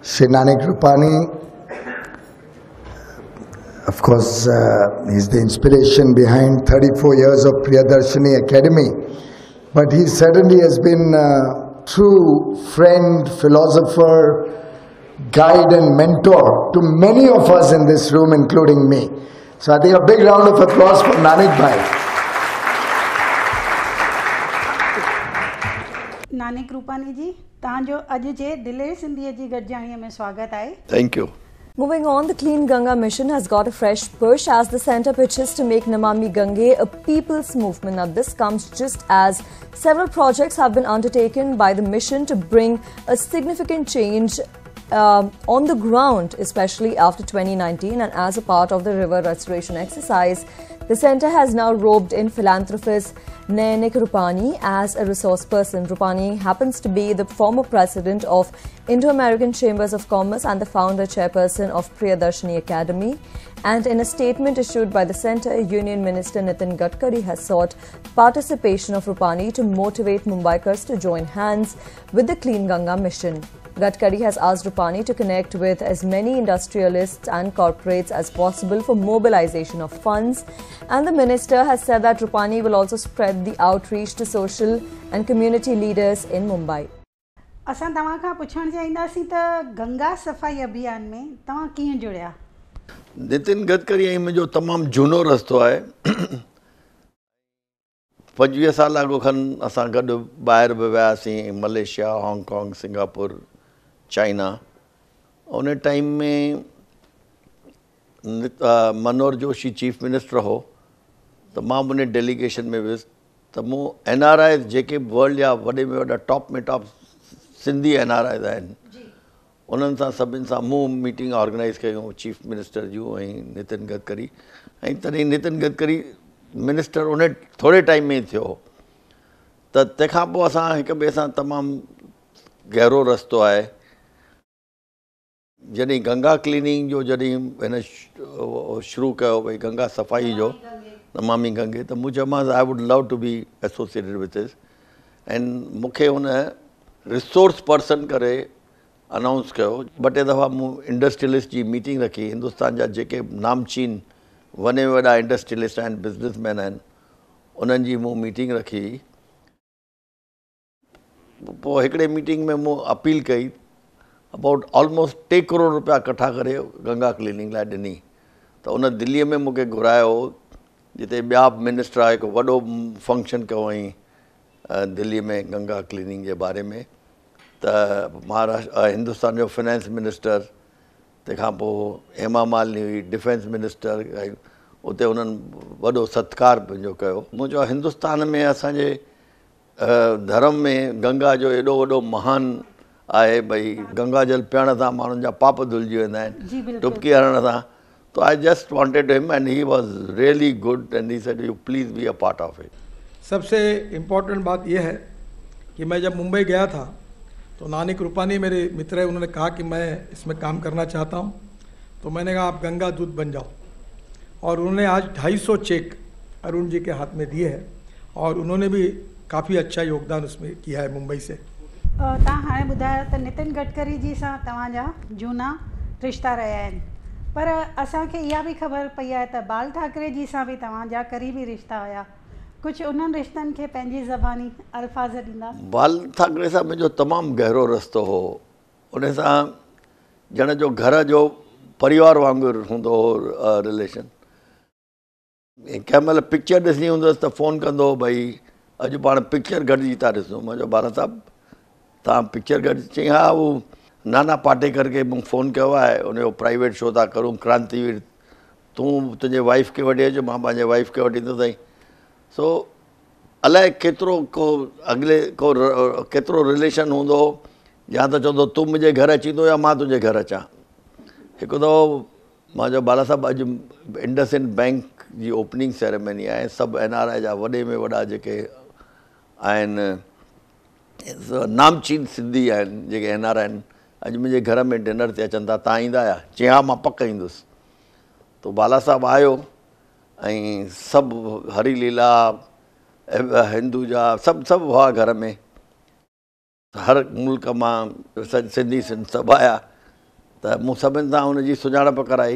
Shri Nanik Rupani, of course, he's the inspiration behind 34 years of Priya Darshini Academy. But he certainly has been a true friend, philosopher, guide and mentor to many of us in this room, including me. So I think a big round of applause for Nanik Bhai. Nanik Rupani ji, तांजो अज जे दिलेर सिंधी जी गॾजाणीअ में स्वागत आहे. Thank you. Moving on, the Clean Ganga mission has got a fresh push as the centre pitches to make Namami Gange a people's movement. Now, this comes just as several projects have been undertaken by the mission to bring a significant change on the ground, especially after 2019, and as a part of the river restoration exercise, the centre has now roped in philanthropist Nanik Rupani as a resource person. Rupani happens to be the former president of Indo-American Chambers of Commerce and the founder chairperson of Priya Darshini Acacdemy. And in a statement issued by the centre, Union Minister Nitin Gadkari has sought participation of Rupani to motivate Mumbaikars to join hands with the Clean Ganga mission. Gadkari has asked Rupani to connect with as many industrialists and corporates as possible for mobilization of funds, and the minister has said that Rupani will also spread the outreach to social and community leaders in Mumbai. असां तव्हां खां पुछण चाहींदासीं त गंगा सफ़ाई अभियान में तव्हां कीअं जुड़िया? नितिन गडकरी ऐं मुंहिंजो तमामु झूनो रस्तो आहे. 25 साल अॻु खनि असां गॾु ॿाहिरि बि वियासीं, मलेशिया, हांगकांग, सिंगापुर, चाइना. उन टाइम में मनोहर जोशी चीफ मिनिस्टर हो त मां उन डेलीगेशन में वियुसि त मूं NRI जेके वर्ल्ड जा वॾे में वॾा टॉप में टॉप सिंधी NRI आहिनि उन्हनि सां सभिनि सां मूं मीटिंग ऑर्गेनाइज़ कयूं, चीफ मिनिस्टर जूं ऐं नितिन गडकरी. ऐं तॾहिं नितिन गडकरी मिनिस्टर उन थोरे टाइम में ई थियो त तंहिंखां पोइ असां हिक ॿिए सां तमामु गहरो रस्तो आहे. जॾहिं गंगा क्लीनिंग जो जॾहिं हिन शुरू कयो भई गंगा सफ़ाई जो नमामि गंगे, त मूं चयोमांसि I would love to be associated with this. ऐं मूंखे हुन रिसोर्स पर्सन करे अनाउंस कयो. ॿ टे दफ़ा मूं इंडस्ट्रियलिस्ट जी मीटिंग रखी. हिंदुस्तान जा जेके नामचीन वॾे में वॾा इंडस्ट्रियलिस्ट आहिनि, बिज़नेसमैन आहिनि, उन्हनि जी मूं मीटिंग रखी. पोइ हिकिड़े मीटिंग में मूं अपील कई अबाउट ऑलमोस्ट 3 करोड़ रुपया इकट्ठा करे गंगा क्लीनिंग लाइ ॾिनी. त उन दिल्लीअ में मूंखे घुरायो जिते ॿिया मिनिस्टर हिकु वॾो फंक्शन कयो हुअईं दिल्लीअ में गंगा क्लीनिंग जे बारे में. त महाराष्ट्र हिंदुस्तान जो फाइनेंस मिनिस्टर, तंहिंखां पोइ हेमा मालिनी हुई, डिफेंस मिनिस्टर, उते उन्हनि वॾो सत्कार पंहिंजो कयो. मूं चयो हिंदुस्तान में असांजे धर्म में गंगा जो एॾो वॾो महान आहे भई गंगा जल पीअण सां माण्हुनि जा पाप धुलिजी वेंदा आहिनि डुबकी हणण सां. तो I just wanted him and he was really good and he said you please be a part of it. सबसे इम्पोर्टेंट बात यह है कि मैं जब मुंबई गया था तो नानिक रूपानी मेरे मित्र है, उन्होंने कहा कि मैं इसमें काम करना चाहता हूं. तो मैंने कहा आप गंगा दूत बन जाओ. और उन्होंने आज 250 चेक अरुण जी के हाथ में दिए हैं और उन्होंने भी काफ़ी अच्छा योगदान उसमें किया है मुंबई से. तव्हां हाणे ॿुधायो त नितिन गडकरी जी सां तव्हांजा झूना रिश्ता रहिया आहिनि, पर असांखे इहा बि ख़बर पई आहे त बाल ठाकरे जी सां बि तव्हांजा क़रीबी रिश्ता हुया. कुझु उन्हनि रिश्तनि खे पंहिंजी ज़बानी अल्फाज़ ॾींदा? बाल ठाकरे सां मुंहिंजो तमामु गहरो रस्तो हो. उन सां ॼण जो घर जो परिवार वांगुरु हूंदो हो रिलेशन. कंहिं महिल पिक्चर ॾिसणी हूंदसि त फ़ोन कंदो भई अॼु पाण पिक्चर गॾिजी था ॾिसूं. मुंहिंजो बाला साहब तव्हां पिक्चर गॾु, चई हा उहो नाना पाटेकर खे मूं फ़ोन कयो आहे, उनजो प्राइवेट शो था करूं क्रांतिवीर, तूं तुंहिंजे वाइफ खे वठी अचु, मां पंहिंजे वाइफ खे वठी ईंदो अथई. सो अलाए केतिरो केतिरो रिलेशन हूंदो, या त चवंदो तूं मुंहिंजे घर अचींदो या मां तुंहिंजे घर अचां. हिकु दफ़ो मां चयो बाला साहब अॼु इंडसइंड बैंक जी ओपनिंग सेरेमनी आहे, सभु NRI जा वॾे में वॾा जेके आहिनि नामचीन सिंधी आहिनि जेके NRI आहिनि, अॼु मुंहिंजे घर में डिनर ते अचनि था, तव्हां ईंदा आहियो? चई हा मां पक ईंदुसि. तो बाला साहब आयो ऐं सभु हरी लीला हिंदुजा सभु हुआ घर में. हर मुल्क मां सिंधी सभु आया. त मूं सभिनि सां हुनजी सुञाणप कराई।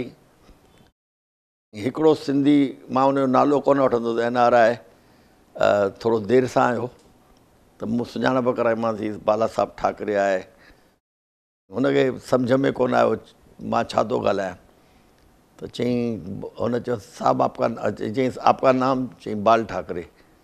हिकिड़ो सिंधी, मां हुनजो नालो कोन वठंदो त NRI थोरो देरि सां आयो, त मूं सुञाणप कराईमांसि बाला साहब ठाकरे आहे। हुनखे सम्झ में कोन आयो मां छा थो ॻाल्हायां, त चईं, हुन चयो साहब आपका, चईं आपका नाम, चईं बाल ठाकरे।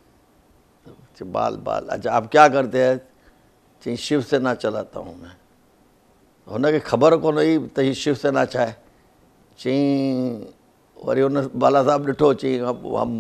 बाल बाल, अच्छा आप क्या करते हैं? चईं शिवसेना चलाता हूँ मैं। हुनखे ख़बर कोन हुई त हीअ शिवसेना छा आहे। चईं, वरी हुन बाला साहब ॾिठो, चईं हम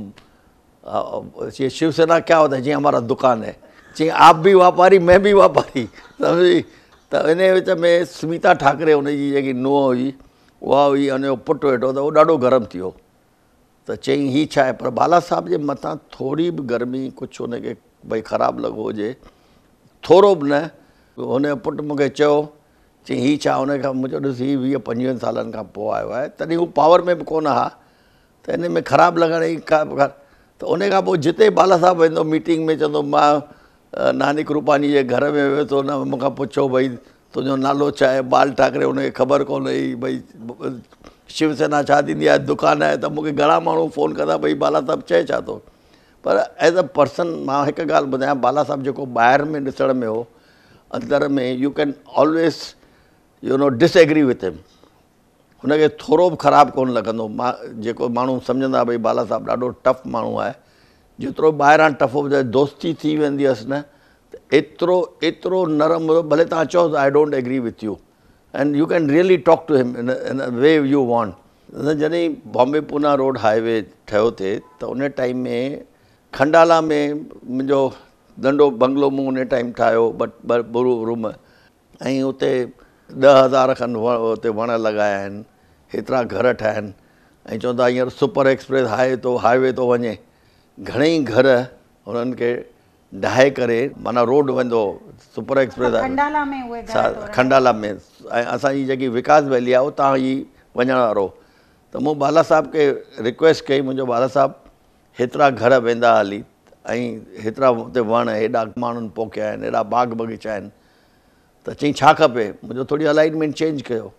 ये शिवसेना क्या होता है? चईं हमारा दुकान है। चईं आप भी वापारी, मैं भी वापारी, सम्झी। त इन विच में स्मिता ठाकरे हुनजी जेकी नुंहुं हुई उहा हुई, हुनजो पुटु वेठो, त उहो ॾाढो गरम थी वियो। त चईं हीअ छा आहे? पर बाला साहब जे मथां थोरी बि गर्मी, कुझु हुनखे भई ख़राबु लॻो हुजे, थोरो बि न। हुनजो पुटु मूंखे चयो, चईं हीअ छा? हुनखां मुंहिंजो ॾिस, हीअ 20-25 सालनि खां पोइ आयो आहे, तॾहिं हू पावर में बि कोन हा, त इन में ख़राबु लॻण जी का। त उन खां पोइ जिते बाला साहब वेंदो मीटिंग में, चवंदो मां नानिक रूपानी जे घर में वियो, त हुन मूंखां पुछो भई तुंहिंजो नालो छा आहे? बाल ठाकरे। हुनखे ख़बर कोन हुई भई शिवसेना छा थींदी आहे, दुकानु आहे। त मूंखे घणा माण्हू फ़ोन कंदा भई बाला साहब चए छा थो। पर एज़ अ पर्सन मां हिकु ॻाल्हि ॿुधायां, बाला साहब जेको ॿाहिरि में ॾिसण में हो, अंदर में you can always disagree with him. हुनखे थोरो बि ख़राबु कोन लॻंदो। मां जेको माण्हू सम्झंदा भई बाला साहब ॾाढो टफ माण्हू आहे, जेतिरो ॿाहिरां टफ हुजे, दोस्ती थी वेंदी हुअसि न, त एतिरो नरम हुयो। भले तव्हां चओ I don't agree with you, and you can really talk to him in a way you want. जॾहिं बॉम्बे पूना रोड हाईवे ठहियो थिए, त उन टाइम में खंडाला में मुंहिंजो नंढो बंगलो मूं उन टाइम ठाहियो, ॿ रूम, ऐं उते 10,000 खनि उते वण लॻाया आहिनि, हेतिरा घर ठाहिया आहिनि, ऐं चवंदा हींअर सुपर एक्सप्रेस हाईवे थो वञे। घणेई घर हुननि खे ढाहे करे, माना रोड वेंदो सुपर एक्सप्रेस आहे खंडाला में, ऐं असांजी जेकी विकास वैली आहे उतां ई वञण वारो। त मूं बाला साहब खे रिक्वेस्ट कई, मुंहिंजो बाला साहब हेतिरा घर वेंदा हली, ऐं हेतिरा हुते वण, हेॾा माण्हुनि पोखिया आहिनि, हेॾा बाग़ बग़ीचा आहिनि, त चईं छा खपे? मुंहिंजो थोरी अलाइनमेंट चेंज कयो।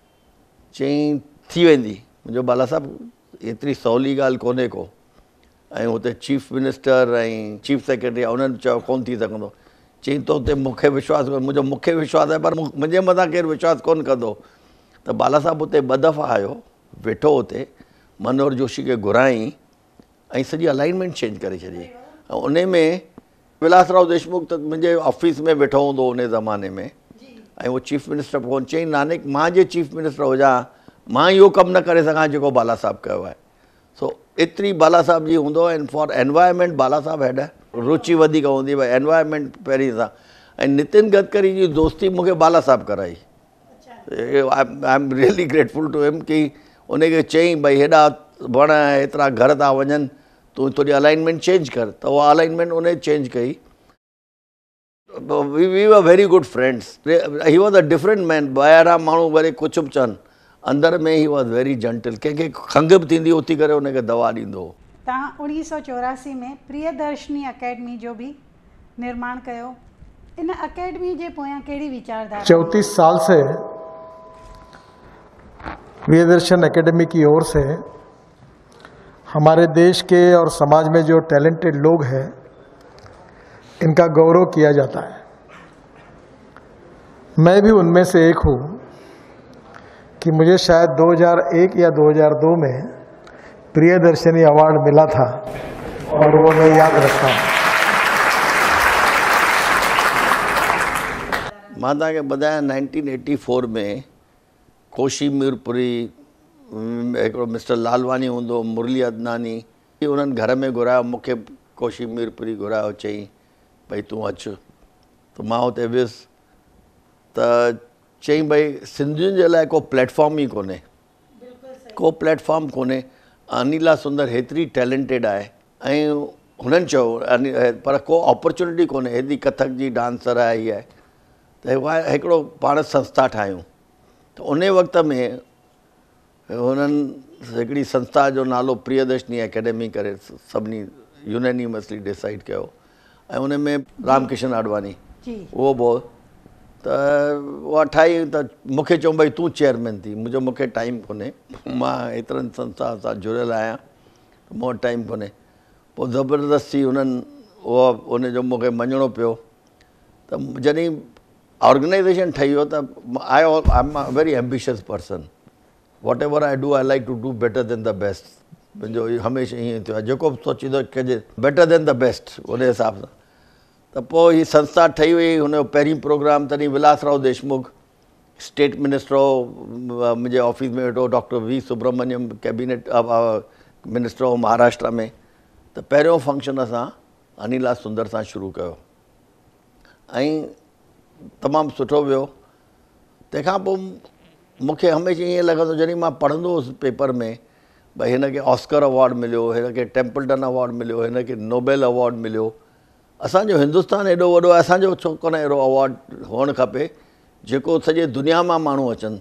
चईं थी वेंदी। मुंहिंजो बाला साहब एतिरी सवली ॻाल्हि कोन्हे को, ऐं हुते चीफ मिनिस्टर ऐं चीफ सेक्रेटरी आहे, उन्हनि चयो कोन थी सघंदो। चईं तो हुते मूंखे विश्वासु कोन्हे। मुंहिंजो मूंखे विश्वासु आहे, पर मुंहिंजे मथां केरु विश्वासु कोन कंदो। त बाला साहब हुते 2 दफ़ा आयो, वेठो हुते, मनोहर जोशी खे घुराई, ऐं सॼी अलाइनमेंट चेंज करे छॾी। ऐं उन में विलासराव देशमुख त मुंहिंजे ऑफिस में वेठो हूंदो उन ज़माने में, ऐं उहो चीफ मिनिस्टर कोन। चईं नानिक, मां जे चीफ मिनिस्टर हुजां, मां इहो कमु न करे सघां जेको बाला साहब कयो आहे। सो एतिरी बाला साहब जी हूंदो। And for environment Bala Saheb had रुचि वधीक हूंदी भई एनवायरमेंट पहिरीं सां। ऐं नितिन गडकरी जी दोस्ती मूंखे बाला साहब कराई। I am really grateful to him कि उनखे चईं भई हेॾा वण, हेतिरा घर था वञनि, तूं थोरी अलाइनमेंट चेंज कर। त उहा अलाइनमेंट उन चेंज कई। We were very good friends. He was a different man. ॿाहिरां माण्हू वरी कुझु बि चवनि, अंदर में ही वॉज वेरी जेंटल। कंहिंखे खंघि बि थींदी उथी करे उनखे दवा ॾींदो हो। तव्हां 1984 में प्रियदर्शनी अकेडमी जो भी निर्माण कयो। इन अकेडमी जे पोयां कहिड़ी विचारधारा? 34 साल से प्रियदर्शन एकेडमी की ओर से हमारे देश के और समाज में जो टैलेंटेड लोग हैं, इनका गौरव किया जाता है। मैं भी उनमें से एक हूँ कि मुझे शायद 2001 या 2002 में प्रियदर्शनी अवार्ड मिला था, और वो मैं याद रखता हूँ। मां तव्हांखे ॿुधायां 1984 में कोशी मीरपुरी, हिकिड़ो मिस्टर लालवानी हूंदो, मुरली अदनानी, उन्हनि घर में घुरायो मूंखे। कोशी मीरपुरी घुरायो, चई भई तूं अचु। त मां हुते वियुसि, त चई भई सिंधियुनि जे लाइ को प्लेटफॉर्म ई कोन्हे, को प्लेटफॉर्म कोन्हे। अनिला सुंदर हेतिरी टैलेंटेड आहे, ऐं हुननि चयो पर को अपॉर्चुनिटी कोन्हे। हेॾी कथक जी डांसर आहे, हीअ आहे। त हिकिड़ो पाण संस्था ठाहियूं। त उन वक़्त में हुननि हिकिड़ी संस्था जो नालो प्रियदर्शनी अकेडमी करे सभिनी यूनेनिमसली डिसाइड कयो, ऐं उन में रामकिशन आडवानी उहो बि, त उहा ठाही त मूंखे चऊं भई तूं चेयरमैन थी, मूंखे टाइम कोन्हे, मां एतिरनि संस्था सां जुड़ियल आहियां, मूं वटि टाइम कोन्हे। पोइ ज़बरदस्ती उन्हनि उनजो मूंखे मञिणो पियो। त जॾहिं ऑर्गेनाइज़ेशन ठही वियो त I am a very ambitious person, whatever I do I like to do better than the best. मुंहिंजो हमेशह ईअं थियो आहे, जेको बि सोचींदो कजे बेटर देन द बेस्ट, उन हिसाब सां। त पोइ हीअ संस्था ठही वई, हुनजो पहिरीं प्रोग्राम तॾहिं विलासराव देशमुख स्टेट मिनिस्टर हो, मुंहिंजे ऑफिस में वेठो, doctor V Subramaniam cabinet minister हो महाराष्ट्र में। त पहिरियों फंक्शन असां अनिला सुंदर सां शुरू कयो ऐं तमामु सुठो वियो। तंहिंखां पोइ मूंखे हमेशह ईअं लॻंदो, जॾहिं मां पढ़ंदो हुउसि पेपर में भई हिनखे ऑस्कर अवॉर्ड मिलियो, हिनखे टेम्पल्टन अवॉर्ड मिलियो, हिनखे नोबेल अवॉर्ड मिलियो। असांजो हिंदुस्तान एॾो वॾो आहे, असांजो छो कोन अहिड़ो अवॉर्ड हुअणु खपे जेको सॼे दुनिया मां माण्हू अचनि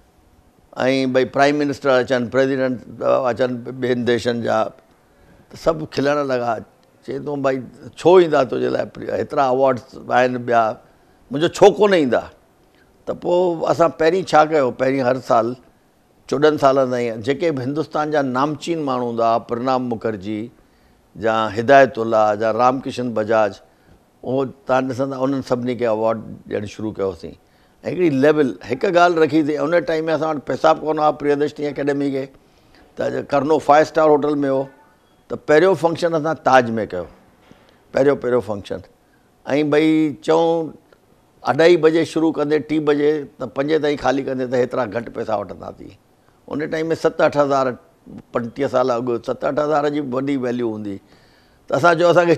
ऐं भई प्राइम मिनिस्टर अचनि, प्रेसिडेंट अचनि ॿियनि देशनि जा, त सभु खिलण लॻा। चए थो भई छो ईंदा तुंहिंजे लाइ, हेतिरा अवॉर्ड्स आहिनि ॿिया, मुंहिंजो छो कोन ईंदा। त पोइ असां पहिरीं छा कयो, पहिरीं हर साल 14 सालनि ताईं जेके बि हिंदुस्तान जा नामचीन माण्हू हूंदा, प्रणब मुखर्जी या हिदायतुल्ला या रामकिशन बजाज, उहो तव्हां ॾिसंदा उन्हनि सभिनी खे अवॉर्ड ॾियणु शुरू कयोसीं। ऐं हिकिड़ी लेवल, हिकु ॻाल्हि रखी थी, उन टाइम में असां वटि पैसा बि कोन हुआ प्रियदर्शनी अकेडमी खे, त करनो 5 स्टार होटल में हो। त पहिरियों फंक्शन असां ताज में कयो, पहिरियों फंक्शन। ऐं भई चऊं 2:30 बजे शुरू कंदे 3 बजे त 5 ताईं ख़ाली कंदे त हेतिरा घटि पैसा वठंदासीं। उन टाइम में 7-8 हज़ार, 35 साल अॻु 7-8 हज़ार जी वॾी वैल्यू हूंदी। त असां चयो असांखे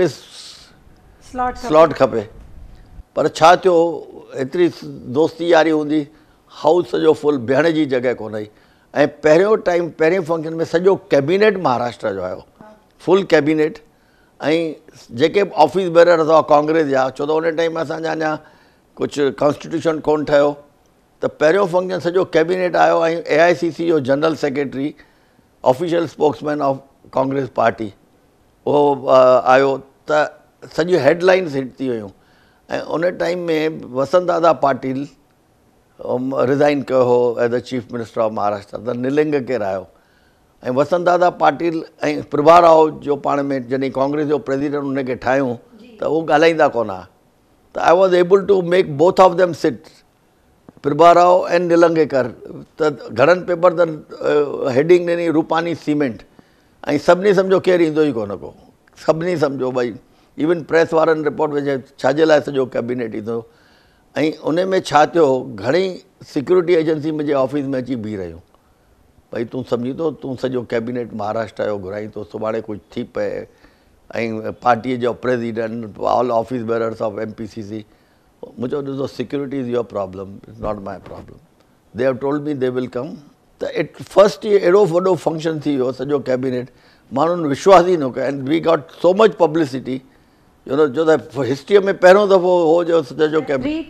चीपेस्ट स्लॉट खपे। पर छा थियो, एतिरी दोस्ती यारी हूंदी, हाउस सॼो फुल, बीहण जी जॻह कोन हुई। ऐं पहिरें फंक्शन में सॼो कैबिनेट महाराष्ट्र जो आयो, फुल कैबिनेट। ऐं जेके बि ऑफिस बेरर अथव कांग्रेस जा, छो त उन टाइम में असांजा अञा कुझु कॉन्स्टिट्यूशन कोन ठहियो, त पहिरियों फंक्शन सॼो कैबिनेट आयो ऐं AICC जो general secretary, official spokesman of Congress party, उहो आयो। त सॼियूं हेडलाइन्स हिट थी वियूं। ऐं उन टाइम में वसंत दादा पाटिल रिज़ाइन कयो हो as the chief minister of Maharashtra, त निलिंग केरु आयो। ऐं वसंत दादा पाटिल ऐं प्रभा राव जो पाण में जॾहिं कांग्रेस जो प्रेसिडेंट उनखे ठाहियूं त उहो ॻाल्हाईंदा कोन हुआ। त I was able to make both of them sit, Prabha Rao ऐं निलंगेकर। त घणनि पेपर त हेडिंग ॾिनी रूपानी सीमेंट, ऐं सभिनी सम्झो केरु ईंदो ई कोन को, सभिनी सम्झो भई इवन प्रेस वारनि रिपोर्ट विझे छाजे लाइ सॼो कैबिनेट ईंदो। ऐं उन में छा थियो, घणेई सिक्योरिटी एजेंसी मुंहिंजे ऑफिस में अची बीह रहियूं, भई तूं सम्झी थो, तूं सॼो कैबिनेट महाराष्ट्र जो घुराई थो, सुभाणे कुझु थी पए। ऐं पार्टीअ जो president, all office bearers of MPCC। मुंहिंजो ॾिसो, security is your problem, it's not my problem, they have told me they will come. त फर्स्ट ई अहिड़ो वॾो फंक्शन थी वियो, सॼो कैबिनेट, माण्हुनि विश्वास ई न कयो। And we got so much publicity, जो त हिस्ट्रीअ में पहिरियों दफ़ो हो जो सॼो cabinet.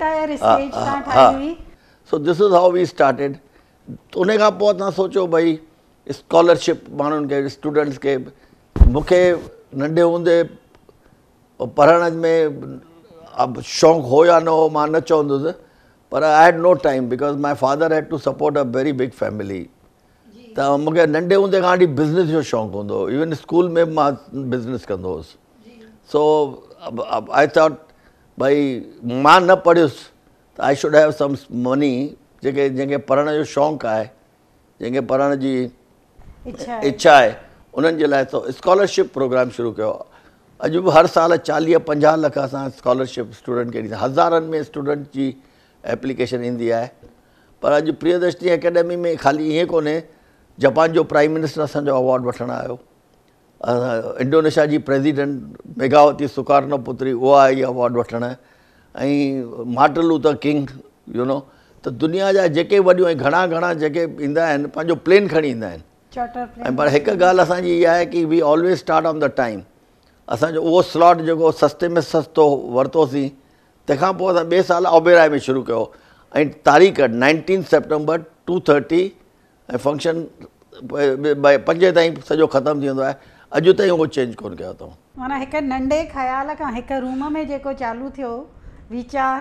So this is how we started. उन खां पोइ तव्हां सोचो भई स्कॉलरशिप माण्हुनि खे, स्टूडेंट्स खे। मूंखे नंढे हूंदे पढ़ण में शौक़ु हो या न हो, मां न चवंदुसि, पर I had no time because my father had to support a very big family. त मूंखे नंढे हूंदे खां वठी बिज़नेस जो शौक़ु हूंदो हो, इवन स्कूल में मां बिज़नेस कंदो हुउसि। सो आई थॉट भई मां न पढ़ियुसि त I should have some money, जंहिंखे पढ़ण जो शौक़ु आहे, जंहिंखे पढ़ण जी इच्छा आहे, उन्हनि जे लाइ स्कॉलरशिप प्रोग्राम शुरू कयो। अॼु बि हर साल 40-50 लख असां स्कॉलरशिप स्टूडेंट खे ॾींदा, हज़ारनि में स्टूडेंट जी एप्लीकेशन ईंदी आहे। पर अॼु प्रियदर्शनी अकेडमी में ख़ाली ईअं कोन्हे, जापान जो प्राइम मिनिस्टर असांजो अवॉर्ड वठणु आयो, इंडोनेशिया जी प्रेसिडेंट मेघावती सुकार्नो पुत्री उहा आई अवॉर्ड वठणु, ऐं Martin Luther King, you know. त दुनिया जा जेके वॾियूं ऐं घणा जेके ईंदा आहिनि, पंहिंजो प्लेन खणी ईंदा आहिनि। ऐं पर हिकु ॻाल्हि असांजी इहा आहे कि we always start on the time. असांजो उहो स्लॉट जेको सस्ते में सस्तो वरितोसीं, तंहिंखां पोइ असां ॿिए साल ओबेराय में शुरू कयो, ऐं तारीख़ 19 सेप्टेंबर 2:30, ऐं फंक्शन 5 ताईं सॼो ख़तमु थी वेंदो आहे। अॼु ताईं उहो चेंज कोन कयो अथऊं। माना हिकु नंढे ख़्याल खां हिकु रूम में जेको चालू थियो वीचार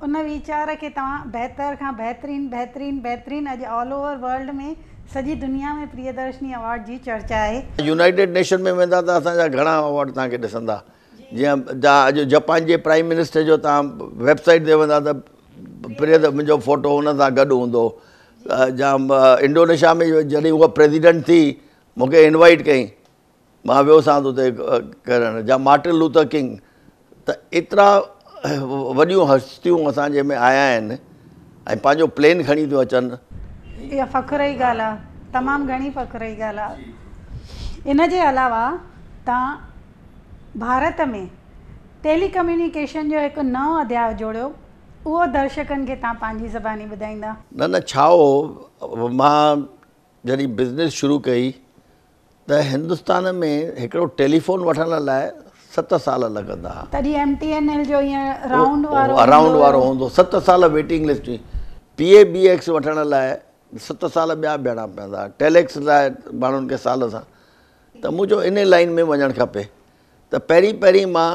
उन वीचार खे तव्हां बहितर खां बहितरीन अॼु ऑल ओवर वर्ल्ड में सॼी दुनिया में प्रियदर्शनी अवार्ड जी चर्चा आहे। यूनाइटेड नेशन में वेंदा त असांजा घणा अवार्ड तव्हांखे ॾिसंदा। जीअं अॼु जापान जे प्राइम मिनिस्टर जो तव्हां वेबसाइट ते वेंदा त मुंहिंजो फ़ोटो हुन सां गॾु हूंदो। जा इंडोनेशिया में जॾहिं उहा प्रेसिडेंट थी मूंखे इनवाइट कई, मां वियो सां हुते करणु। जा मार्टिन लूथर किंग, त एतिरा वॾियूं हस्तियूं असांजे में आया आहिनि ऐं पंहिंजो प्लेन खणी थियूं अचनि। इहा फ़ख़ुर जी ॻाल्हि आहे, तमामु घणी फ़ख़ुर जी ॻाल्हि आहे। इन जे अलावा तव्हां भारत में टेलीकम्युनिकेशन जो हिकु नओं अध्याय जोड़ियो, उहो दर्शकनि खे तव्हां पंहिंजी ज़बानी ॿुधाईंदा? न छा हो, मां जॾहिं बिज़नेस शुरू कई त हिंदुस्तान में हिकिड़ो टेलीफोन वठण लाइ 7 साल लॻंदा। तॾहिं MTNL जो ईअं राउंड वारो हूंदो, 7 साल वेटिंग लिस्ट हुई। PABX वठण लाइ 7 साल ॿिया ॿियणा पवंदा, टेलेक्स लाइ माण्हुनि खे साल सां। त मुंहिंजो इन लाइन में वञणु खपे। त पहिरीं मां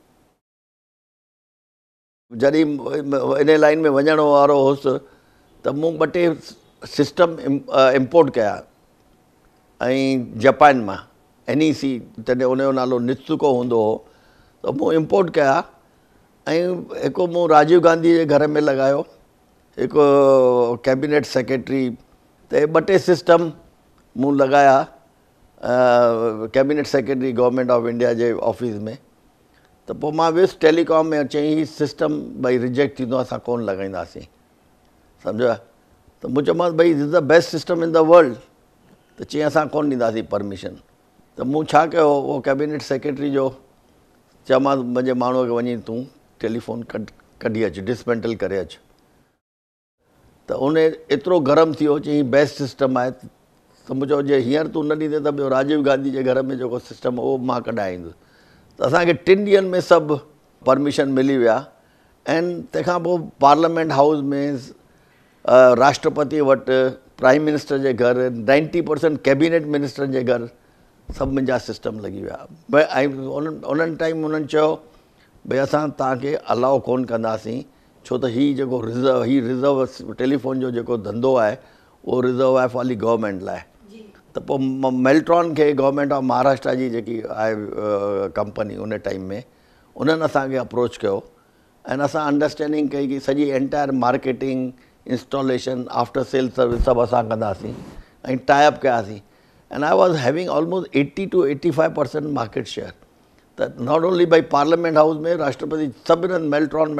जॾहिं इन लाइन में वञण वारो हुउसि त मूं 2 टे सिस्टम इम्पोर्ट कया ऐं जापान मां NEC, तॾहिं उनजो नालो नित्सुको हूंदो हो, त मूं इम्पोर्ट कया ऐं हिकु मूं राजीव गांधी जे घर में लॻायो, हिकु कैबिनेट सेक्रेटरी ते 2 टे सिस्टम मूं लॻाया cabinet secretary government of India जे ऑफिस में। त पोइ मां वियुसि टेलीकॉम में, चई हीउ सिस्टम भई रिजेक्ट थींदो, असां कोन लॻाईंदासीं, सम्झो। त मूं चयोमांसि भई this is the best system in the world, त चई असां कोन ॾींदासीं परमिशन। त मूं छा कयो, उहो कैबिनेट सेक्रेटरी जो चयोमांसि मुंहिंजे माण्हूअ खे वञी तूं टेलीफोन कढी अचु, डिसमेंटल करे अचु। त उन एतिरो गरम थियो, चई बेस्ट सिस्टम आहे। त मूं चयो जे हींअर तूं न ॾींदे त ॿियो राजीव गांधी जे घर में जेको सिस्टम उहो मां कढाईंदुसि। त असांखे 3 ॾींहंनि में सभु परमिशन मिली विया। ऐं तंहिंखां पोइ पार्लियामेंट हाउस में, राष्ट्रपति वटि, प्राइम मिनिस्टर जे घर, 90% कैबिनेट मिनिस्टरनि जे घर सभु मुंहिंजा सिस्टम लॻी विया। भई ऐं उन्हनि टाइम उन्हनि चयो भई असां तव्हांखे अलाउ कोन कंदासीं, छो त हीउ जेको रिज़र्व टेलीफोन जो जेको धंधो आहे उहो रिज़र्व आहे फ़ॉली गवर्नमेंट लाइ। त पोइ मेल्ट्रॉन खे गवर्नमेंट ऑफ महाराष्ट्र जी जेकी आहे कंपनी उन टाइम में, उन्हनि असांखे अप्रोच कयो ऐं असां अंडरस्टैंडिंग कई कि सॼी entire marketing, installation, after sale service सभु असां कंदासीं ऐं टाइप कयासीं। And I was having almost 80 to 85% market share. त not only by parliament house में, राष्ट्रपति सभिनी मेल्ट्रॉन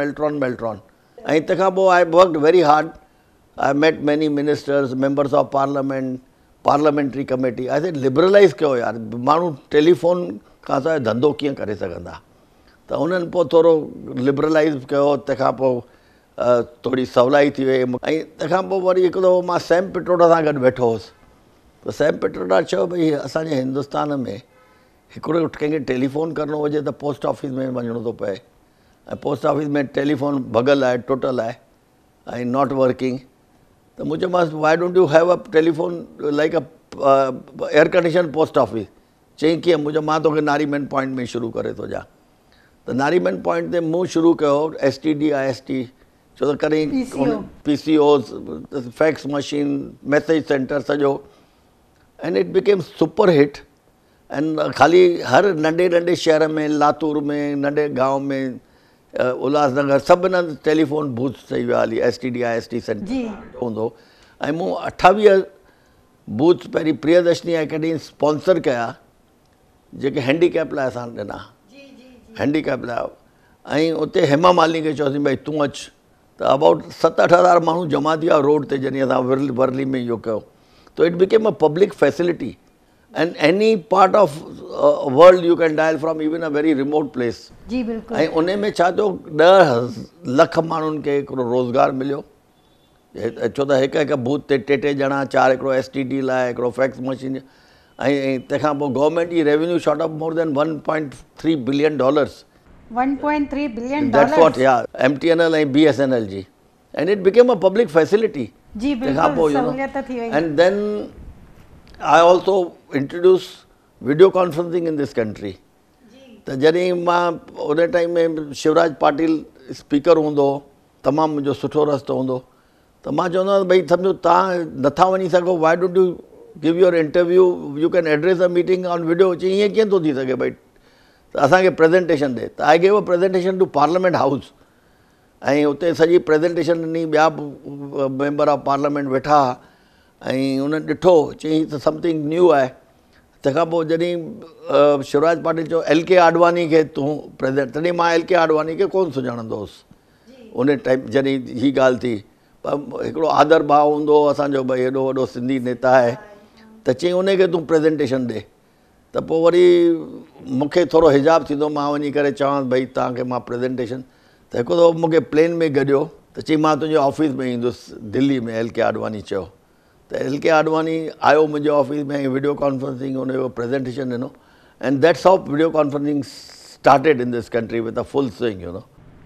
ऐं तंहिंखां पोइ I worked very hard. I met many ministers, members of parliament, parliamentary committee. I said liberalise कयो यार, माण्हू टेलीफोन खां सवाइ धंधो कीअं करे सघंदा। त उन्हनि पोइ थोरो लिबरलाइज़ कयो, तंहिंखां पोइ थोरी सवलाई थी वई। ऐं तंहिंखां पोइ वरी हिकु दफ़ो मां सैम पिट्रोडा सां गॾु वेठो हुउसि। त सैम पिट्रोडा चयो भई असांजे हिंदुस्तान में हिकिड़ो कंहिंखे टेलीफोन करिणो हुजे त पोस्ट ऑफिस में वञिणो थो पए, ऐं पोस्ट ऑफिस में टेलीफोन भॻल आहे, टुटल आहे ऐं नॉट वर्किंग। त मूं चयोमांसि why don't you have a telephone like a air condition post office. चई कीअं? मूं चयो मां तोखे नारीमन पॉइंट में शुरू करे थो ॾियां। त नारीमन पॉइंट ते मूं शुरू कयो STDIST, छो त कॾहिं PCOs, fax machine, message centre सॼो, and it became super hit. ऐं ख़ाली हर नंढे शहर में, लातूर में, नंढे गांव में, उल्हासनगर, सभिनि हंधि टेलीफोन बूथ ठही विया हली, STDIST सेंटर हूंदो। ऐं मूं 28 बूथ पहिरीं प्रियदर्शनी एकेडमी स्पॉन्सर कया, जेके हैंडीकैप लाइ असां ॾिना, हैंडीकैप लाइ। ऐं उते हेमा मालिनी खे चयोसीं भई तूं अचु। त अबाउट 7-8 हज़ार माण्हू जमा थी विया रोड ते जॾहिं असां वर्ली में इहो कयो। त it became a public facility and any part of world you can dial from even a very remote place. जी बिल्कुलु। ऐं उन में छा थियो, 10 लख माण्हुनि खे हिकिड़ो रोज़गार मिलियो, छो त हिकु बूथ ते 3 ॼणा, 4 हिकिड़ो STD लाइ, हिकिड़ो फैक्स मशीन। ऐं तंहिंखां पोइ गवर्नमेंट जी revenue shot up more than $1.3 billion। 1.3 billion That's what, yeah, MTNL and BSNL ji, and it became a public facility. जी बिल्कुल सहूलियत थी वई। And then I also introduced video conferencing in this country. त जॾहिं मां उन टाइम में शिवराज पाटिल स्पीकर हूंदो, तमामु मुंहिंजो सुठो रस्तो हूंदो त मां चवंदो आहियां भई सम्झो तव्हां नथा वञी सघो, why don't you give your interview, you can address a meeting on video. चई ईअं कीअं थो थी सघे भई, त असांखे प्रेज़ेंटेशन ॾे। त I gave a presentation to parliament house, ऐं उते सॼी प्रेज़ेंटेशन ॾिनी, ॿिया मेंबर ऑफ पार्लियामेंट वेठा ऐं उन्हनि ॾिठो, चई त समथिंग न्यू आहे। तंहिंखां पोइ जॾहिं शिवराज पाटिल चयो LK आडवानी खे तूं प्रेज़ेंट, तॾहिं मां LK आडवानी खे कोन सुञाणंदो हुउसि उन टाइम जॾहिं हीअ ॻाल्हि थी। पर हिकिड़ो आदर भाव हूंदो हो असांजो, भई हेॾो वॾो सिंधी नेता आहे, त चई उनखे तूं प्रेज़ेंटेशन ॾे। त पोइ वरी मूंखे थोरो हिजाब थींदो, मां वञी करे चवां भई तव्हांखे मां प्रेज़ेंटेशन। त हिकु दफ़ो मूंखे प्लेन में गॾियो त चई मां तुंहिंजे ऑफिस में ईंदुसि दिल्ली में, LK आडवानी चयो। त LK आडवानी आयो मुंहिंजे ऑफिस में, वीडियो कॉन्फ्रेंसिंग उनजो प्रेज़ेंटेशन ॾिनो, and that's how video conferencing started in this country with a full swing, you know.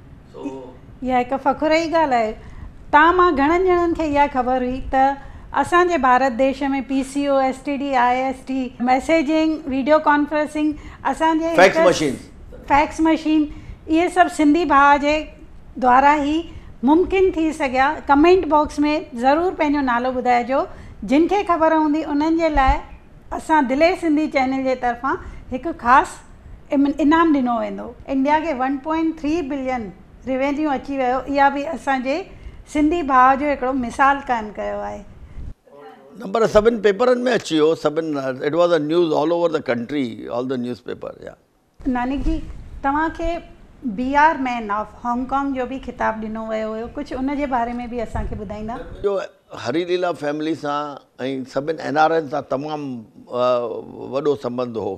इहा हिकु फ़ख़ुर जी ॻाल्हि आहे। तव्हां मां घणनि ॼणनि खे इहा ख़बर हुई त असांजे भारत देश में PCO, STD, IST, messaging, video conferencing, असांजे फैक्स मशीन, इहे सभु सिंधी भाउ जे द्वारा ई मुमकिन थी सघिया। कमेंट बॉक्स में ज़रूरु पंहिंजो नालो ॿुधाइजो, जिन खे ख़बर हूंदी उन्हनि जे लाइ असां दिलेर सिंधी चैनल जे तरफ़ां हिकु ख़ासि इनाम ॾिनो वेंदो। इंडिया खे 1.3 बिलियन रेवेन्यू अची वियो, इहा बि असांजे सिंधी भाउ जो हिकिड़ो मिसाल कान कयो आहे। नंबर सभिनि पेपरनि में अची वियो, सभिनि, it was a news all over the country, all the newspaper. या नानिक जी, तव्हांखे BR मैन ऑफ हांगकांग जो बि ख़िताबु ॾिनो वियो हुयो, कुझु उन जे बारे में बि असांखे ॿुधाईंदा? जो हरीलीला फैमिली सां ऐं सभिनि NRI सां तमामु वॾो संबंध हो।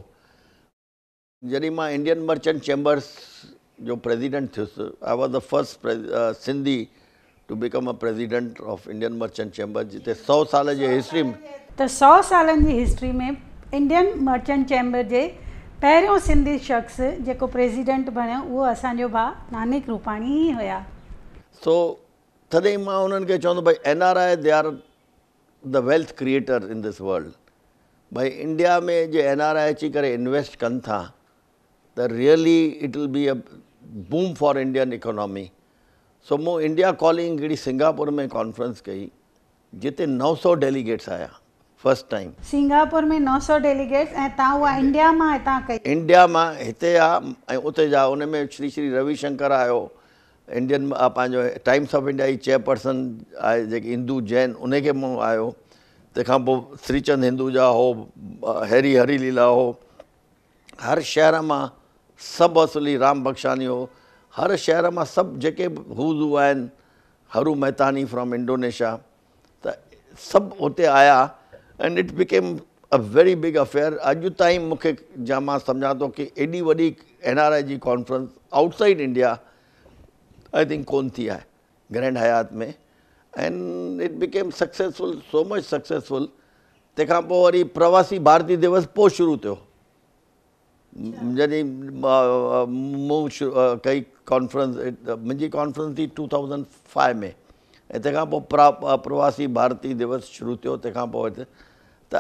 जॾहिं मां इंडियन मर्चेंट चैम्बर्स जो प्रेसिडेंट थियुसि, I was the first Sindhi to become a president of Indian merchant chamber, जिते 100 साल जी हिस्ट्री में, त 100 सालनि जी हिस्ट्री में इंडियन मर्चेंट चैम्बर जे पहिरियों सिंधी शख़्स जेको प्रेसिडेंट बणियो उहो असांजो भाउ नानिक रूपाणी ई हुया। सो तॾहिं मां उन्हनि खे चवंदो भई NRI they are the wealth creator in this world. भई इंडिया में जे NRI अची करे इन्वेस्ट कनि था त really it will be a boom for Indian economy. So मूं इंडिया कॉलिंग हिकिड़ी सिंगापुर में कॉन्फ्रेंस कई, जिते 900 डेलीगेट्स आया फर्स्ट टाइम। सिंगापुर में 900 डेलीगेट्स, ऐं तव्हां उहा इंडिया मां हितां कई? इंडिया मां हिते आहे ऐं उते जा, उन में श्री रविशंकर आयो, इंडियन पंहिंजो टाइम्स ऑफ इंडिया जी चेयरपर्सन आहे जेकी इंदू जैन, उनखे मूं आयो। तंहिंखां पोइ श्रीचंद हिंदूजा हो, हैरी हरीलीला हो, हर शहर मां सभु असली राम बख्शानी हो, हर शहर मां सभु जेके हू आहिनि, हरू मेहतानी फ्रॉम इंडोनेशिया, त सभु हुते आया and it became a very big affair. अॼु ताईं मूंखे जा मां सम्झां थो कि एॾी वॾी NRI जी conference outside India I think कोन थी आहे ग्रैंड हयात में, and it became successful, so much successful. तंहिंखां पोइ वरी प्रवासी भारतीय दिवस पोइ शुरू थियो, जॾहिं मूं कई कॉन्फ्रेंस, मुंहिंजी कॉन्फ्रेंस थी 2005 में, ऐं तंहिंखां पोइ प्रवासी भारतीय दिवस शुरू थियो। तंहिंखां पोइ त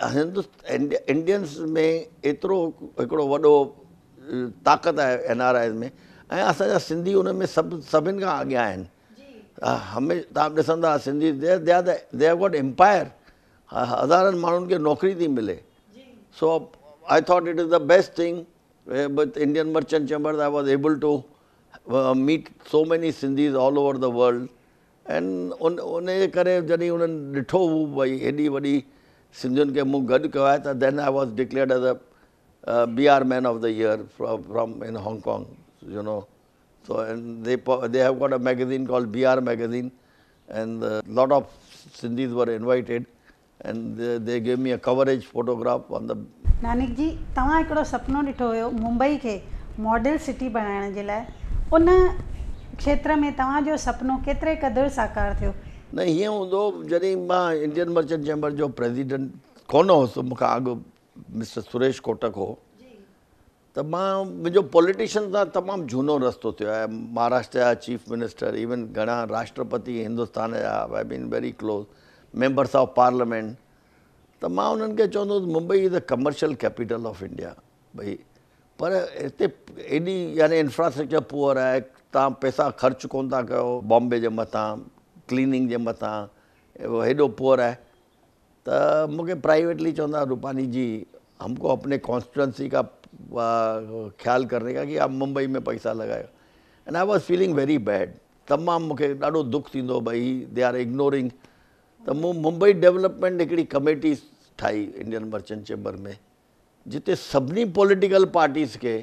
इंडियंस में एतिरो हिकिड़ो वॾो ताक़त आहे NRI में, ऐं असांजा सिंधी उन में सभिनि खां अॻियां आहिनि। तव्हां ॾिसंदा Sindhi they have got empire, हज़ारनि माण्हुनि खे नौकिरी थी मिले। सो I thought it is the best thing with Indian Merchant Chambers. I was able to meet so many Sindhis all over the world. And उन करे जॾहिं उन्हनि ॾिठो हू भई हेॾी वॾी सिंधियुनि खे मूं गॾु कयो आहे, त then I was declared as a b.r. man of the year from in Hong Kong, you know. So and they have got a magazine called b.r. magazine, and a lot of Sindhis were invited, and they gave me a coverage photograph on the. नानिक जी, तव्हां हिकिड़ो सपनो ॾिठो हुयो मुंबई खे model city बनाइण जे लाइ, उन क्षेत्र में तव्हांजो सपनो केतिरे क़दुरु साकार थियो? न हीअं हूंदो, जॾहिं मां इंडियन मर्चेंट चैम्बर जो प्रेसिडेंट कोन हुउसि, मूंखां अॻु मिस्टर सुरेश कोटक हो, त मां मुंहिंजो पॉलिटिशियन सां तमामु झूनो रस्तो थियो आहे। महाराष्ट्र जा चीफ मिनिस्टर, इवन घणा राष्ट्रपति हिंदुस्तान जा, I been very close, members of parliament. त मां उन्हनि खे चवंदो हुउसि Mumbai is the commercial capital of India, भई पर हिते एॾी यानी इंफ्रास्ट्रक्चर पुअर आहे, तव्हां पैसा ख़र्च कोन था कयो बॉम्बे जे मथां, क्लीनिंग जे मथां, हेॾो पुअर आहे, त मूंखे प्राइवेटली चवंदा रूपानी जी हमको अपने कॉन्स्टिट्यूंसी का ख्याल करने का कि आप मुंबई में पैसा लगायो। And I was feeling very bad, तमामु मूंखे ॾाढो दुख थींदो भई दे आर इग्नोरिंग। त मूं मुंबई डेवलपमेंट हिकिड़ी कमेटी ठाही इंडियन मर्चेंट चेंबर में, जिते सभिनी पॉलिटिकल पार्टीज़ खे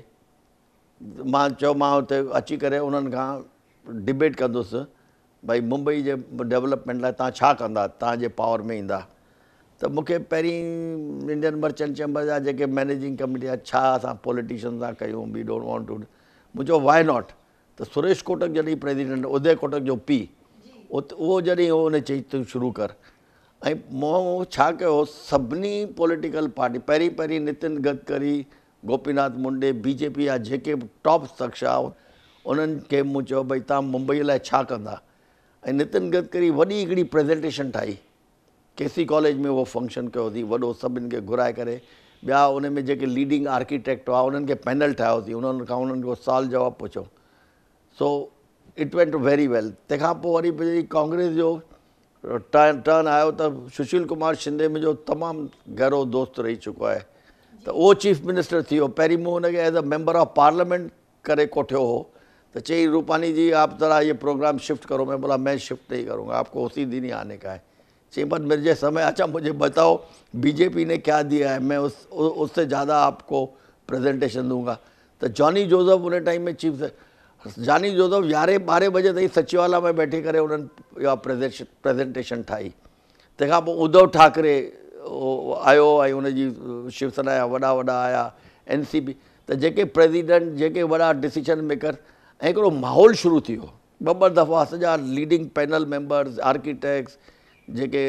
मां चयो मां हुते अची करे उन्हनि खां डिबेट कंदुसि भई मुंबई जे डेवलपमेंट लाइ तव्हां छा कंदा, तव्हांजे पावर में ईंदा। त मूंखे पहिरीं इंडियन मर्चेंट चेंबर जा जेके मैनेजिंग कमेटी आहे, छा असां पॉलिटिशियन था कयूं, वी डोंट वांट टू, मूं चयो वाई नॉट। त सुरेश कोटक जॾहिं प्रेसिडेंट, उदय कोटक जो पीउ, उहो जॾहिं उन चई तूं शुरू कर, ऐं मूं छा कयो, सभिनी पॉलिटिकल पार्टी, पहिरीं नितिन गडकरी, गोपीनाथ मुंडे, बीजेपी जा जेके टॉप शख्स आहे उन्हनि खे मूं चयो भई तव्हां मुंबई लाइ छा कंदा। ऐं नितिन गडकरी वॾी हिकिड़ी प्रेज़ेंटेशन ठाही, केसी कॉलेज में उहो फंक्शन कयोसीं वॾो, सभिनि खे घुराए करे, ॿिया उन में जेके लीडिंग आर्किटेक्ट हुआ उन्हनि खे पैनल ठाहियोसीं, उन्हनि खां उन्हनि खां सुवाल जवाबु पुछो। So it went very well. तंहिंखां पोइ वरी कांग्रेस जो टर्न आयो त सुशील कुमार शिंदे मुंहिंजो तमामु गहरो दोस्त रही चुको आहे, त उहो चीफ मिनिस्टर थी वियो। पहिरीं मूं हुनखे as a member of parliament करे कोठियो हो, त चई रूपानी जी आप ज़रा ये प्रोग्राम शिफ्ट करो। मैं बोला मैं शिफ्ट नहीं करूँगा, आपको उसी दिन ही आने का है। चई बस मुझे समय, अच्छा मुझे बताओ बीजेपी ने क्या दिया है, मैं उससे ज़्यादा आपको प्रेजेंटेशन दूंगा। तो जॉनी जोसेफ उन टाइम में चीफ, जॉनी जोसेफ 11-12 बजे ताईं सचिवालय में बैठे करे उन्हनि इहा प्रेजेंटेशन ठाही। तंहिंखां पोइ उद्धव ठाकरे आयो ऐं उनजी शिवसेना जा वॾा आया, NCP, त जेके प्रेसिडेंट, जेके वॾा डिसीजन मेकर, ऐं हिकिड़ो माहौल शुरू थी वियो। ॿ दफ़ा सॼा लीडिंग पैनल मेंबर्स, आर्किटेक्ट्स, जेके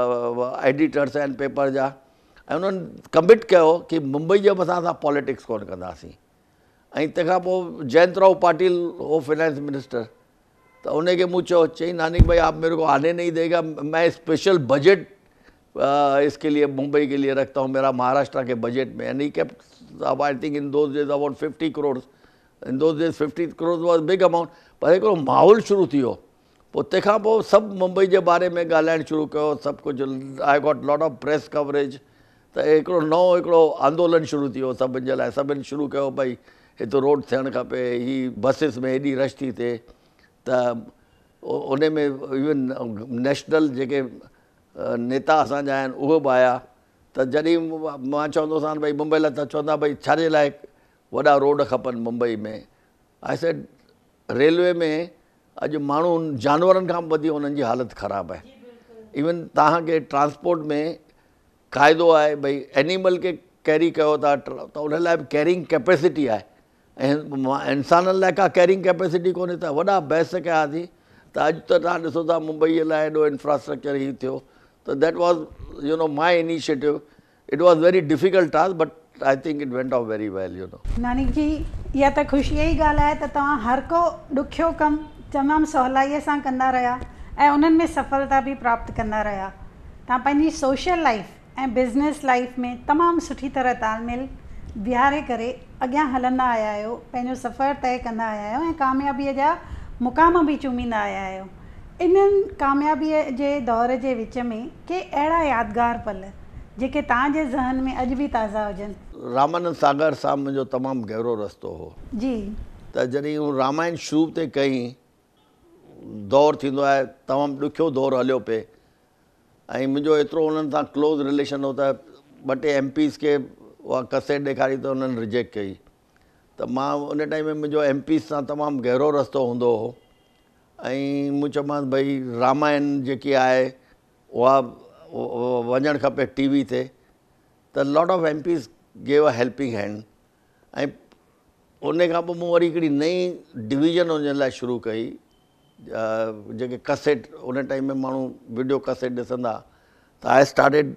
एडिटर्स आहिनि पेपर जा, ऐं उन्हनि कमिट कयो कि मुंबई जे मथां असां पॉलिटिक्स कोन कंदासीं। ऐं तंहिंखां पोइ जयंतराव पाटिल हो फाइनेंस मिनिस्टर, त उनखे मूं चयो, चई नानिक भाई आप मेरे को आने नहीं देगा, मैं स्पेशल बजट इसके लिए मुंबई के लिए रखता हूँ, मेरा महाराष्ट्र के बजट में। And he kept I think in those days about 50 crore, in those days 50 crore was big amount. पर हिकिड़ो माहौल शुरू थी वियो। पोइ तंहिंखां पोइ सभु मुंबई जे बारे में ॻाल्हाइणु शुरू कयो, सभु कुझु, I got lot of press coverage. त हिकिड़ो नओं हिकिड़ो आंदोलन शुरू थी वियो सभिनि जे लाइ। सभिनि शुरू कयो भई हिते रोड थियणु खपे, ही बसिस में हेॾी रश थी थिए। त उन में इवन नेशनल जेके नेता असांजा आहिनि उहे बि आया। त जॾहिं मां चवंदो आहियां भई मुंबई लाइ, त चवंदा भई छाजे लाइ वॾा रोड खपनि मुंबई में। आई सेड रेलवे में अॼु माण्हू जानवरनि खां वधी उन्हनि जी हालत ख़राबु आहे। इवन तव्हांखे ट्रांसपोर्ट में क़ाइदो आहे भई एनिमल खे कैरी कयो था, त उन लाइ बि कैरिंग कैपेसिटी आहे, ऐं इंसाननि लाइ का कैरिंग कैपेसिटी कोन्हे। त वॾा बहस कयासीं। त अॼु त तव्हां ॾिसो था मुंबईअ लाइ एॾो इंफ्रास्ट्रक्चर ही थियो। त that was my initiative. It was very difficult task, but I think it went of very well. Nanik ji, इहा त ख़ुशीअ जी ॻाल्हि आहे त तव्हां हर को ॾुखियो कमु तमामु सवलाईअ सां कंदा रहिया ऐं उन्हनि में सफलता बि प्राप्त कंदा रहिया। तव्हां पंहिंजी सोशल लाइफ ऐं बिज़नेस लाइफ में तमामु सुठी तरह तालमेल बीहारे करे अॻियां हलंदा आया आहियो, पंहिंजो सफ़र तय कंदा आया आहियो ऐं कामयाबीअ जा मुक़ाम बि चूमींदा आया आहियो। इन्हनि कामयाबीअ जे दौर जे विच में के अहिड़ा यादगार पल जेके तव्हांजे ज़हन में अॼु बि ताज़ा हुजनि? रामानंद सागर सां मुंहिंजो तमामु गहरो रस्तो हो जी। त जॾहिं हू रामायण शुरू ते कई, दौरु थींदो आहे, तमामु ॾुखियो दौरु हलियो पिए, ऐं मुंहिंजो एतिरो उन्हनि सां क्लोज़ रिलेशन हो त 2-3 MPs खे उहा कसेट ॾेखारी त उन्हनि रिजेक्ट कई। त मां उन टाइम में मुंहिंजो MPs सां तमामु गहरो रस्तो हूंदो हो, ऐं मूं चयोमांसि भई रामायण जेकी आहे उहा वञणु खपे TV ते। त lot of MPs gave a helping hand. ऐं उन खां पोइ मूं वरी हिकिड़ी नई डिवीज़न उन लाइ शुरू कई, जेके कसेट उन टाइम में माण्हू वीडियो कसेट ॾिसंदा। त I started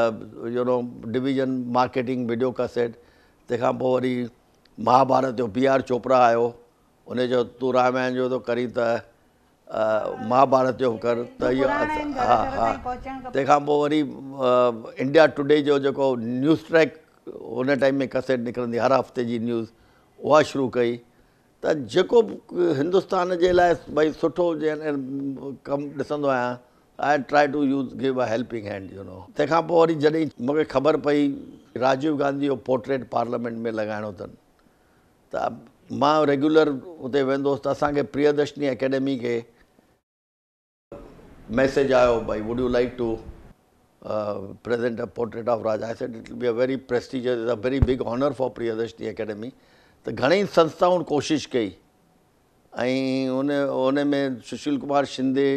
division marketing video cassette. तंहिंखां पोइ वरी महाभारत जो b.r.चopra आयो, उन जो तूं रामायण जो थो करी त महाभारत जो कर। त इहो तंहिंखां पोइ वरी इंडिया टुडे जो जेको न्यूज़ ट्रैक उन टाइम में कसेट निकिरंदी हर हफ़्ते जी न्यूज़, उहा शुरू कई। त जेको हिंदुस्तान जे लाइ भई सुठो हुजे कमु ॾिसंदो आहियां, I try to give a helping hand, you know. तंहिंखां पोइ वरी जॾहिं मूंखे ख़बर पई राजीव गांधी जो पोर्ट्रेट पार्लियामेंट में लॻाइणो अथनि, त मां रेगुलर उते वेंदो हुउसि। त असांखे प्रियदर्शनी एकेडमी खे मैसेज आयो, भई would you like to present a portrait of Raj? I said it will be a very prestigious, a very big honor for Priyadarshini Academy. त घणेई संस्थाउनि कोशिशि कई ऐं उन में सुशील कुमार शिंदे,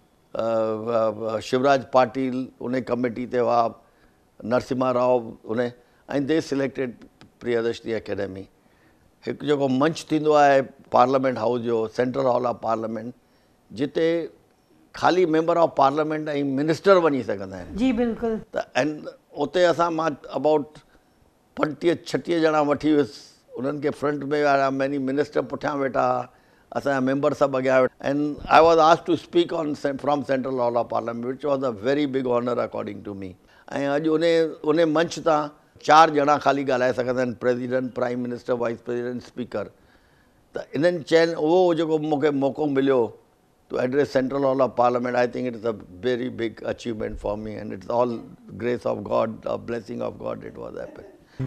शिवराज पाटिल उन कमेटी ते हुआ, नरसिम्हा राव उन, ऐं दे सिलेक्टेड प्रियदर्शनी एकेडमी। हिकु जेको मंच थींदो आहे पार्लियामेंट हाउस जो, सेंट्रल हॉल ऑफ पार्लियामेंट, जिते ख़ाली मेंबर ऑफ पार्लियामेंट ऐं मिनिस्टर वञी सघंदा आहिनि। जी बिल्कुलु। त उते मां अबाउट 35-36 ॼणा वठी वियुसि। उन्हनि खे फ्रंट में वारा मैनी मिनिस्टर पुठियां वेठा, असांजा मेंबर सभु अॻियां वेठा। And I was asked to speak on from central hall of parliament, which was a very big honour according to me. ऐं अॼु उन मंच तां 4 ॼणा ख़ाली ॻाल्हाए सघंदा आहिनि, president, prime minister, vice president, speaker. त इन्हनि चइनि उहो जेको मूंखे मौक़ो मिलियो to address Central Hall of Parliament, I think it is a very big achievement for me, and it's all grace of God, a blessing of God it was happened.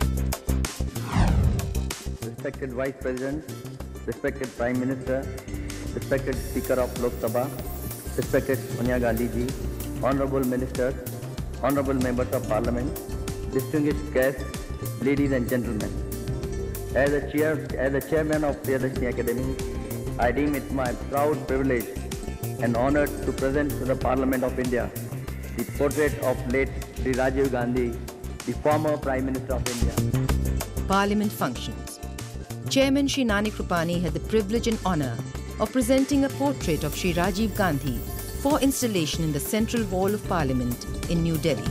Respected Vice President, respected Prime Minister, respected Speaker of Lok Sabha, respected Sonia Gandhi ji, honorable ministers, honorable members of Parliament, distinguished guests, ladies and gentlemen. As the chairman of Priyadarshini Academy, I deem it my proud privilege and honor to present to the Parliament of India the portrait of late Sri Rajiv Gandhi, the former Prime Minister of India. Parliament functions. Chairman Shri Nanik Rupani had the privilege and honor of presenting a portrait of Shri Rajiv Gandhi for installation in the central wall of Parliament in New Delhi.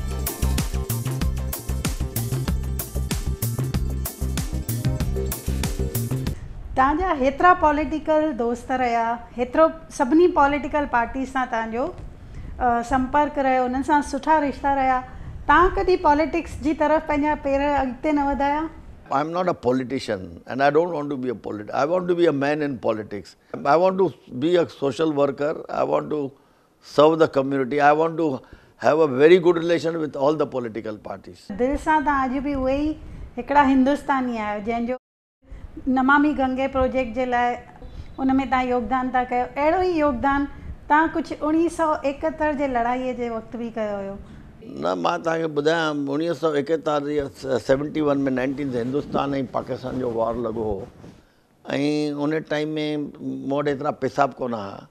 तव्हांजा हेतिरा political दोस्त रहिया, हेतिरो सभिनी political party सां तव्हांजो संपर्क रहियो, उन्हनि सां सुठा रिश्ता रहिया, तव्हां कॾहिं पॉलिटिक्स जी तरफ़ पंहिंजा पेर अॻिते न वधाया? I am not a politician and I don't want to be a politician. I want to be a man in politics. I want to be a social worker. I want to serve the community. I want to have a very good relation with all the political parties. दिल सां तव्हां अॼु बि उहे ई हिकिड़ा हिंदुस्तानी आहियो जंहिंजो Namami Gange project जे लाइ उन में तव्हां योगदान था कयो। अहिड़ो ई योगदान तव्हां कुझु 1971 जे लड़ाईअ जे वक़्तु बि कयो हुयो। न, मां तव्हांखे ॿुधायां, 1971 71 में 19 हिंदुस्तान ऐं पाकिस्तान जो वॉर लॻो हो ऐं उन टाइम में मूं वटि एतिरा पैसा बि कोन हुआ।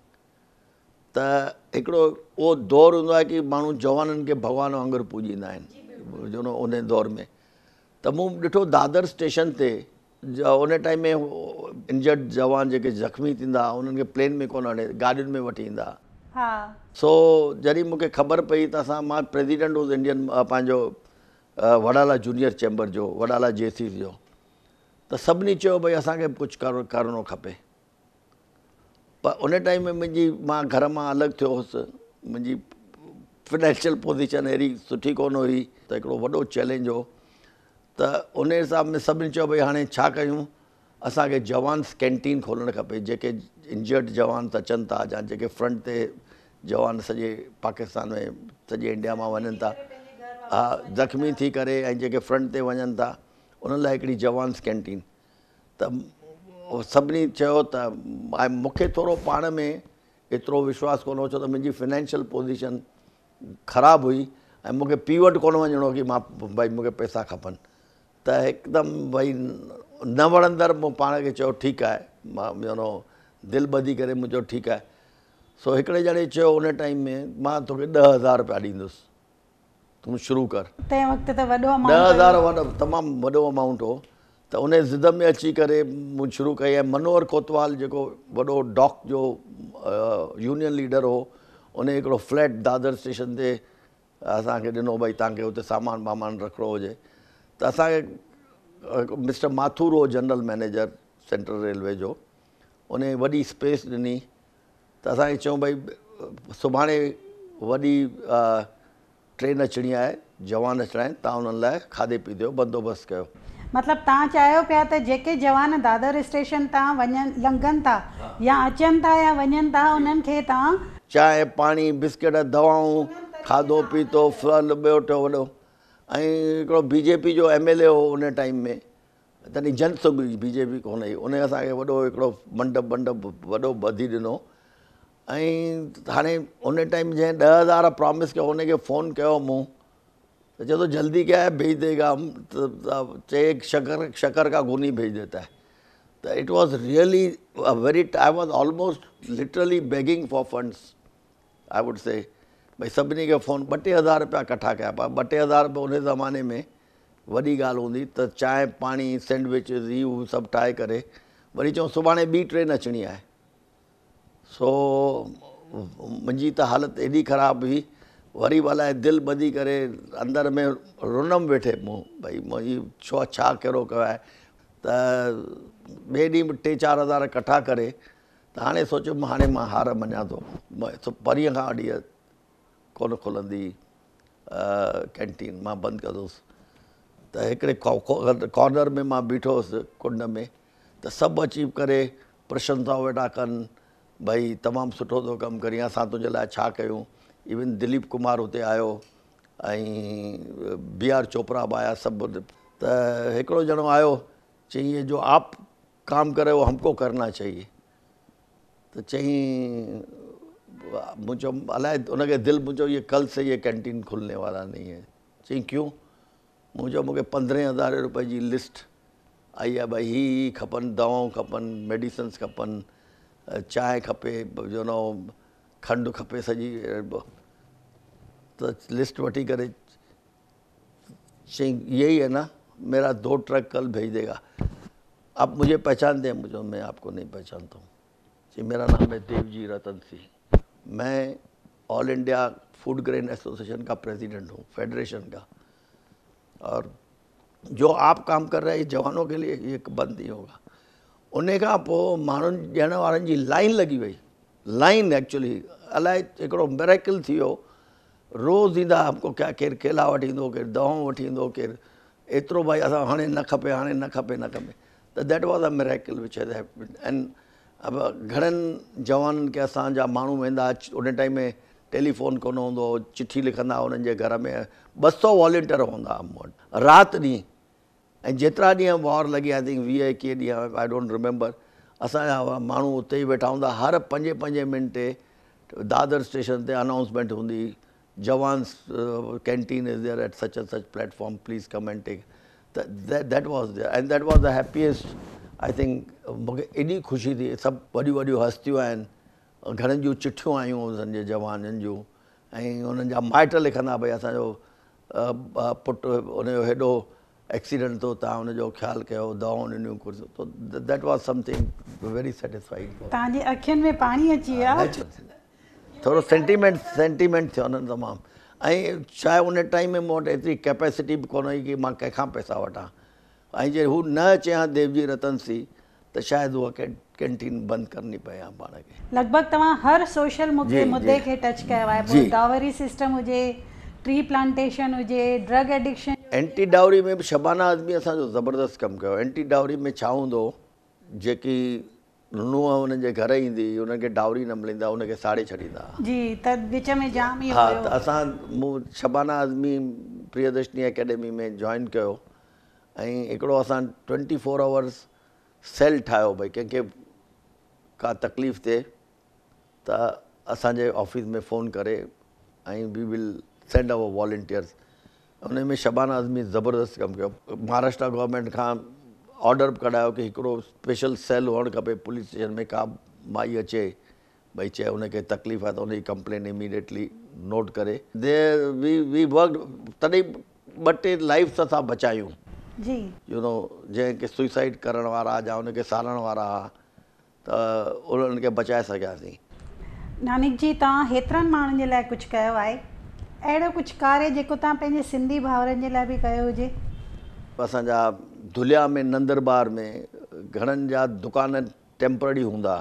त हिकिड़ो उहो दौरु हूंदो आहे कि माण्हू जवाननि खे भॻवान वांगुरु पूॼींदा आहिनि, जो उन दौर में। त मूं ॾिठो दादर स्टेशन ते उन टाइम में इंजर्ड जवान जेके ज़ख़्मी थींदा उन्हनि खे प्लेन में कोन हणे गाॾियुनि में वठी ईंदा। सो जॾहिं मूंखे ख़बर पई त मां प्रेसिडेंट हुउसि इंडियन पंहिंजो वडाला जूनियर चैम्बर जो, वडाला JC जो, त सभिनी चयो भई असांखे कुझु करिणो खपे। पर उन टाइम में मां घर मां अलॻि थियो हुउसि, मुंहिंजी फिनेंशियल पोज़ीशन अहिड़ी सुठी कोन हुई, त हिकिड़ो वॾो चैलेंज हो। त उन हिसाब में सभिनी चयो भई हाणे छा कयूं, असांखे जवान्स कैंटीन खोलणु खपे। जेके इंजर्ड जवान अचनि था या जेके फ्रंट ते जवान सॼे पाकिस्तान में सॼे इंडिया मां वञनि था, हा, ज़ख़्मी थी करे ऐं जेके फ्रंट ते वञनि था, उन्हनि लाइ हिकिड़ी जवान्स कैंटीन। त सभिनी चयो त मूंखे थोरो पाण में एतिरो विश्वास कोन हो, छो त मुंहिंजी फिनेंशियल पोज़ीशन ख़राबु हुई ऐं मूंखे पीवट कोन वञिणो कि मां भई मूंखे पैसा खपनि। त हिकदमि भई न वणंदड़ मूं पाण खे चयो ठीकु आहे, मां दिलि ॿधी करे मूं चयो ठीकु आहे। सो हिकिड़े ॼणे चयो उन टाइम में मां तोखे 10,000 रुपया ॾींदुसि, तूं शुरू कर। तंहिं वक़्तु त वॾो अमाउंट, 10,000 तमामु वॾो अमाउंट हो। त उन ज़िद में अची करे मूं शुरू कई। ऐं मनोहर कोतवाल जेको वॾो डॉक जो यूनियन लीडर हो, उन हिकिड़ो फ्लैट दादर स्टेशन ते असांखे ॾिनो भई तव्हांखे हुते सामान वामान रखिणो हुजे। त असांखे मिस्टर माथुर हो जनरल मैनेजर सेंट्रल रेलवे जो, उन वॾी स्पेस ॾिनी। त असांखे चयूं भई सुभाणे वॾी ट्रेन अचणी आहे, जवान अचणा आहिनि, तव्हां उन्हनि लाइ खाधे पीते जो बंदोबस्तु कयो। मतिलबु तव्हां चाहियो पिया त जेके जवान दादर स्टेशन तां वञनि लंघनि था या अचनि था या वञनि था उन्हनि खे तव्हां चांहि पाणी बिस्किट दवाऊं खाधो पीतो फल ॿियो टियों वॾो ऐं हिकिड़ो बीजेपी जो MLA हो उन टाइम में तॾहिं जनसुख बीजेपी कोन हुई उन असांखे वॾो हिकिड़ो मंडप वॾो ॿधी ॾिनो ऐं हाणे उन टाइम जंहिं 10,000 प्रॉमिस कयो उनखे फ़ोन कयो मूं तो चलो जल्दी क्या है भेज देगा हम चाहे शक्कर का गोनी भेज देता है तो it was really very I was almost literally begging for funds I would say भाई सभिनी खे फ़ोन 2-3 रुपया कट्ठा कया पिया 2-3 रुपया उन ज़माने में वॾी ॻाल्हि हूंदी त चांहि पाणी सैंडविचिस हू सभु ठाहे करे वरी चऊं सुभाणे ॿी ट्रेन अचणी आहे सो मुंहिंजी त हालत एॾी ख़राबु हुई वरी अलाए दिलि ॿधी करे अंदर में रुनम वेठे मूं भई मुंहिंजी छा कहिड़ो कयो आहे त ॿिए ॾींहुं 3-4 हज़ार कट्ठा करे त हाणे सोचियुमि हाणे मां हार मञा थो परीहं खां अॾीअ कोन खुलंदी कैंटीन मां बंदि कंदुसि त हिकिड़े कॉर्नर में मां बीठो हुउसि कुंड में त सभु अची करे प्रशंसा वेठा कनि भई तमामु सुठो थो कमु करी असां तुंहिंजे लाइ छा कयूं इवन दिलीप कुमार हुते आयो ऐं b.r.चopra बि आया सभु त हिकिड़ो ॼणो आयो चई ये जो आप काम करे वो हमको करना चाहिए त चई मूं चयो अलाए उनखे दिलि मुंहिंजो ये कल से ये कैंटीन खुलने वाला नहीं है चई क्यों मूं चयो मूंखे 15,000 रुपए जी लिस्ट आई आहे भई ही खपनि दवाऊं खपनि मेडिसिन्स खपनि चांहि खपे जो नो खंडु खपे सॼी त लिस्ट वठी करे चई यही है ना मेरा 2 ट्रक कल भेज देगा आप मुझे पहचानते हैं मुझे मैं आपको नहीं पहचानता हूँ जी मेरा नाम है देवजी रतन सिंह मैं All India Food Grain Association का प्रेसिडेंट हूँ फेडरेशन का और जो आप काम कर रहे हैं जवानों के लिए ये बंद नहीं होगा उन खां पोइ माण्हुनि ॾियण वारनि जी लाइन लॻी वई लाइन एक्चुअली अलाए हिकिड़ो मिरेकल थी वियो रोज़ ईंदा हमको क्या केरु केला वठी ईंदो केरु दवाऊं वठी ईंदो केरु एतिरो भाई असां हाणे न खपे त that was a miracle which has happened and अब घणनि जवाननि खे असांजा माण्हू वेंदा उन टाइम में टेलीफोन कोन हूंदो हो चिठी लिखंदा उन्हनि जे घर में 200 वॉलेंटियर हूंदा मूं वटि राति ॾींहुं ऐं जेतिरा ॾींहं वॉर लॻी आई थिंक 20-21 ॾींहं आई डोंट रिमेंबर असांजा माण्हू उते ई वेठा हूंदा हर 5 मिंटे दादर स्टेशन ते अनाउंसमेंट हूंदी jawans canteen is there at such and such platform please come and take त that was there and that was the happiest I think मूंखे एॾी ख़ुशी थी सभु वॾियूं हस्तियूं आहिनि घणनि जूं चिठियूं आयूं उन्हनि जे जवाननि जूं ऐं उन्हनि जा माइट लिखंदा भई असांजो पुटु उनजो हेॾो एक्सीडेंट थियो तव्हां हुनजो ख़्यालु कयो दवाऊं ॾिनियूं कुझु तो that was something very satisfied तव्हांजी अखियुनि में पाणी अची वियो थोरो सेंटीमेंट थियो उन्हनि तमामु ऐं छा आहे उन टाइम में मूं वटि एतिरी कैपेसिटी बि कोन हुई की मां कंहिंखां पैसा वठां ऐं जे हू न अचे हा देवजी रतन सिंह त शायदि उहा कैंटीन बंदि करणी पए हा पाण खे लॻभॻि तव्हां हर सोशल मुद्दे खे टच कयो आहे पोइ डावरी सिस्टम हुजे ट्री प्लांटेशन हुजे ड्रग एडिक्शन एंटी डावरी में बि शबाना आज़मी असांजो ज़बरदस्त कमु कयो एंटी डावरी में छा हूंदो जेकी नुंहुं हुननि जे घर ईंदी हुननि खे डावरी न मिलंदा हुनखे साड़े छॾींदा जी त विच में जाम ई हा त असां मूं शबाना आज़मी प्रियदर्शनी अकेडमी में जॉइन कयो ऐं हिकिड़ो असां 24 आवर्स सेल ठाहियो भई कंहिंखे का तकलीफ़ थिए त असांजे ऑफिस में फ़ोन करे ऐं we will send our volunteers उन में शबाना आज़मी ज़बरदस्त कमु कयो महाराष्ट्र गवर्नमेंट खां ऑर्डर बि कढायो की हिकिड़ो स्पेशल सेल हुअणु खपे पुलिस स्टेशन में का माई अचे भई चए उनखे तकलीफ़ आहे त उनजी कंप्लेन इमीडिएटली नोट करे देयर वी वर्क तॾहिं 2-3 लाइफ्स असां बचायूं जी यू नो जंहिंखे सुइसाइड करण वारा या उनखे साड़ण वारा त उन्हनि खे बचाए सघियासीं नानिक जी तव्हां हेतिरनि माण्हुनि जे लाइ कुझु कयो आहे अहिड़ो कुझु कार्य जेको तव्हां पंहिंजे सिंधी भाउरनि जे लाइ बि कयो हुजे असांजा धुलिया में नंदरबार में घणनि जा दुकान टेम्पररी हूंदा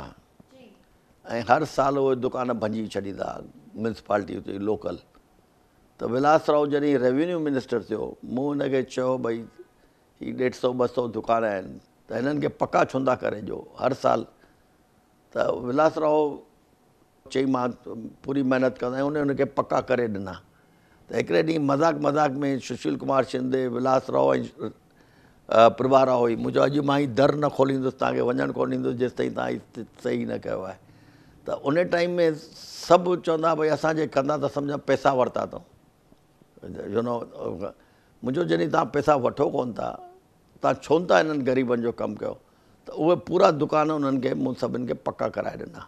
ऐं हर साल उहे दुकान भंजी छॾींदा म्यूनसिपालिटी हुते लोकल त विलास राव जॾहिं रेवेन्यू मिनिस्टर थियो मूं हुनखे चयो भई ही 150-200 दुकान आहिनि त हिननि खे पका छुंदा करे ॾियो हर साल। त विलासराव चई मां पूरी महिनत कंदा आहियूं, उनखे पका करे ॾिना। त हिकिड़े ॾींहुं मज़ाक में सुशील कुमार शिंदे, विलासराव ऐं प्रभारा हुई, मुंहिंजो अॼु मां ई दर न खोलींदुसि, तव्हांखे वञणु कोन ॾींदुसि जेसि ताईं तव्हां सही न कयो आहे। त उन टाइम में सभु चवंदा भई असांजे कंदा त सम्झा पैसा वरिता अथऊं, यू नो। मुंहिंजो जॾहिं तव्हां पैसा वठो कोन था, तव्हां छो था हिननि ग़रीबनि जो कमु कयो? त उहे पूरा दुकान उन्हनि खे मूं सभिनि खे पका कराए ॾिना।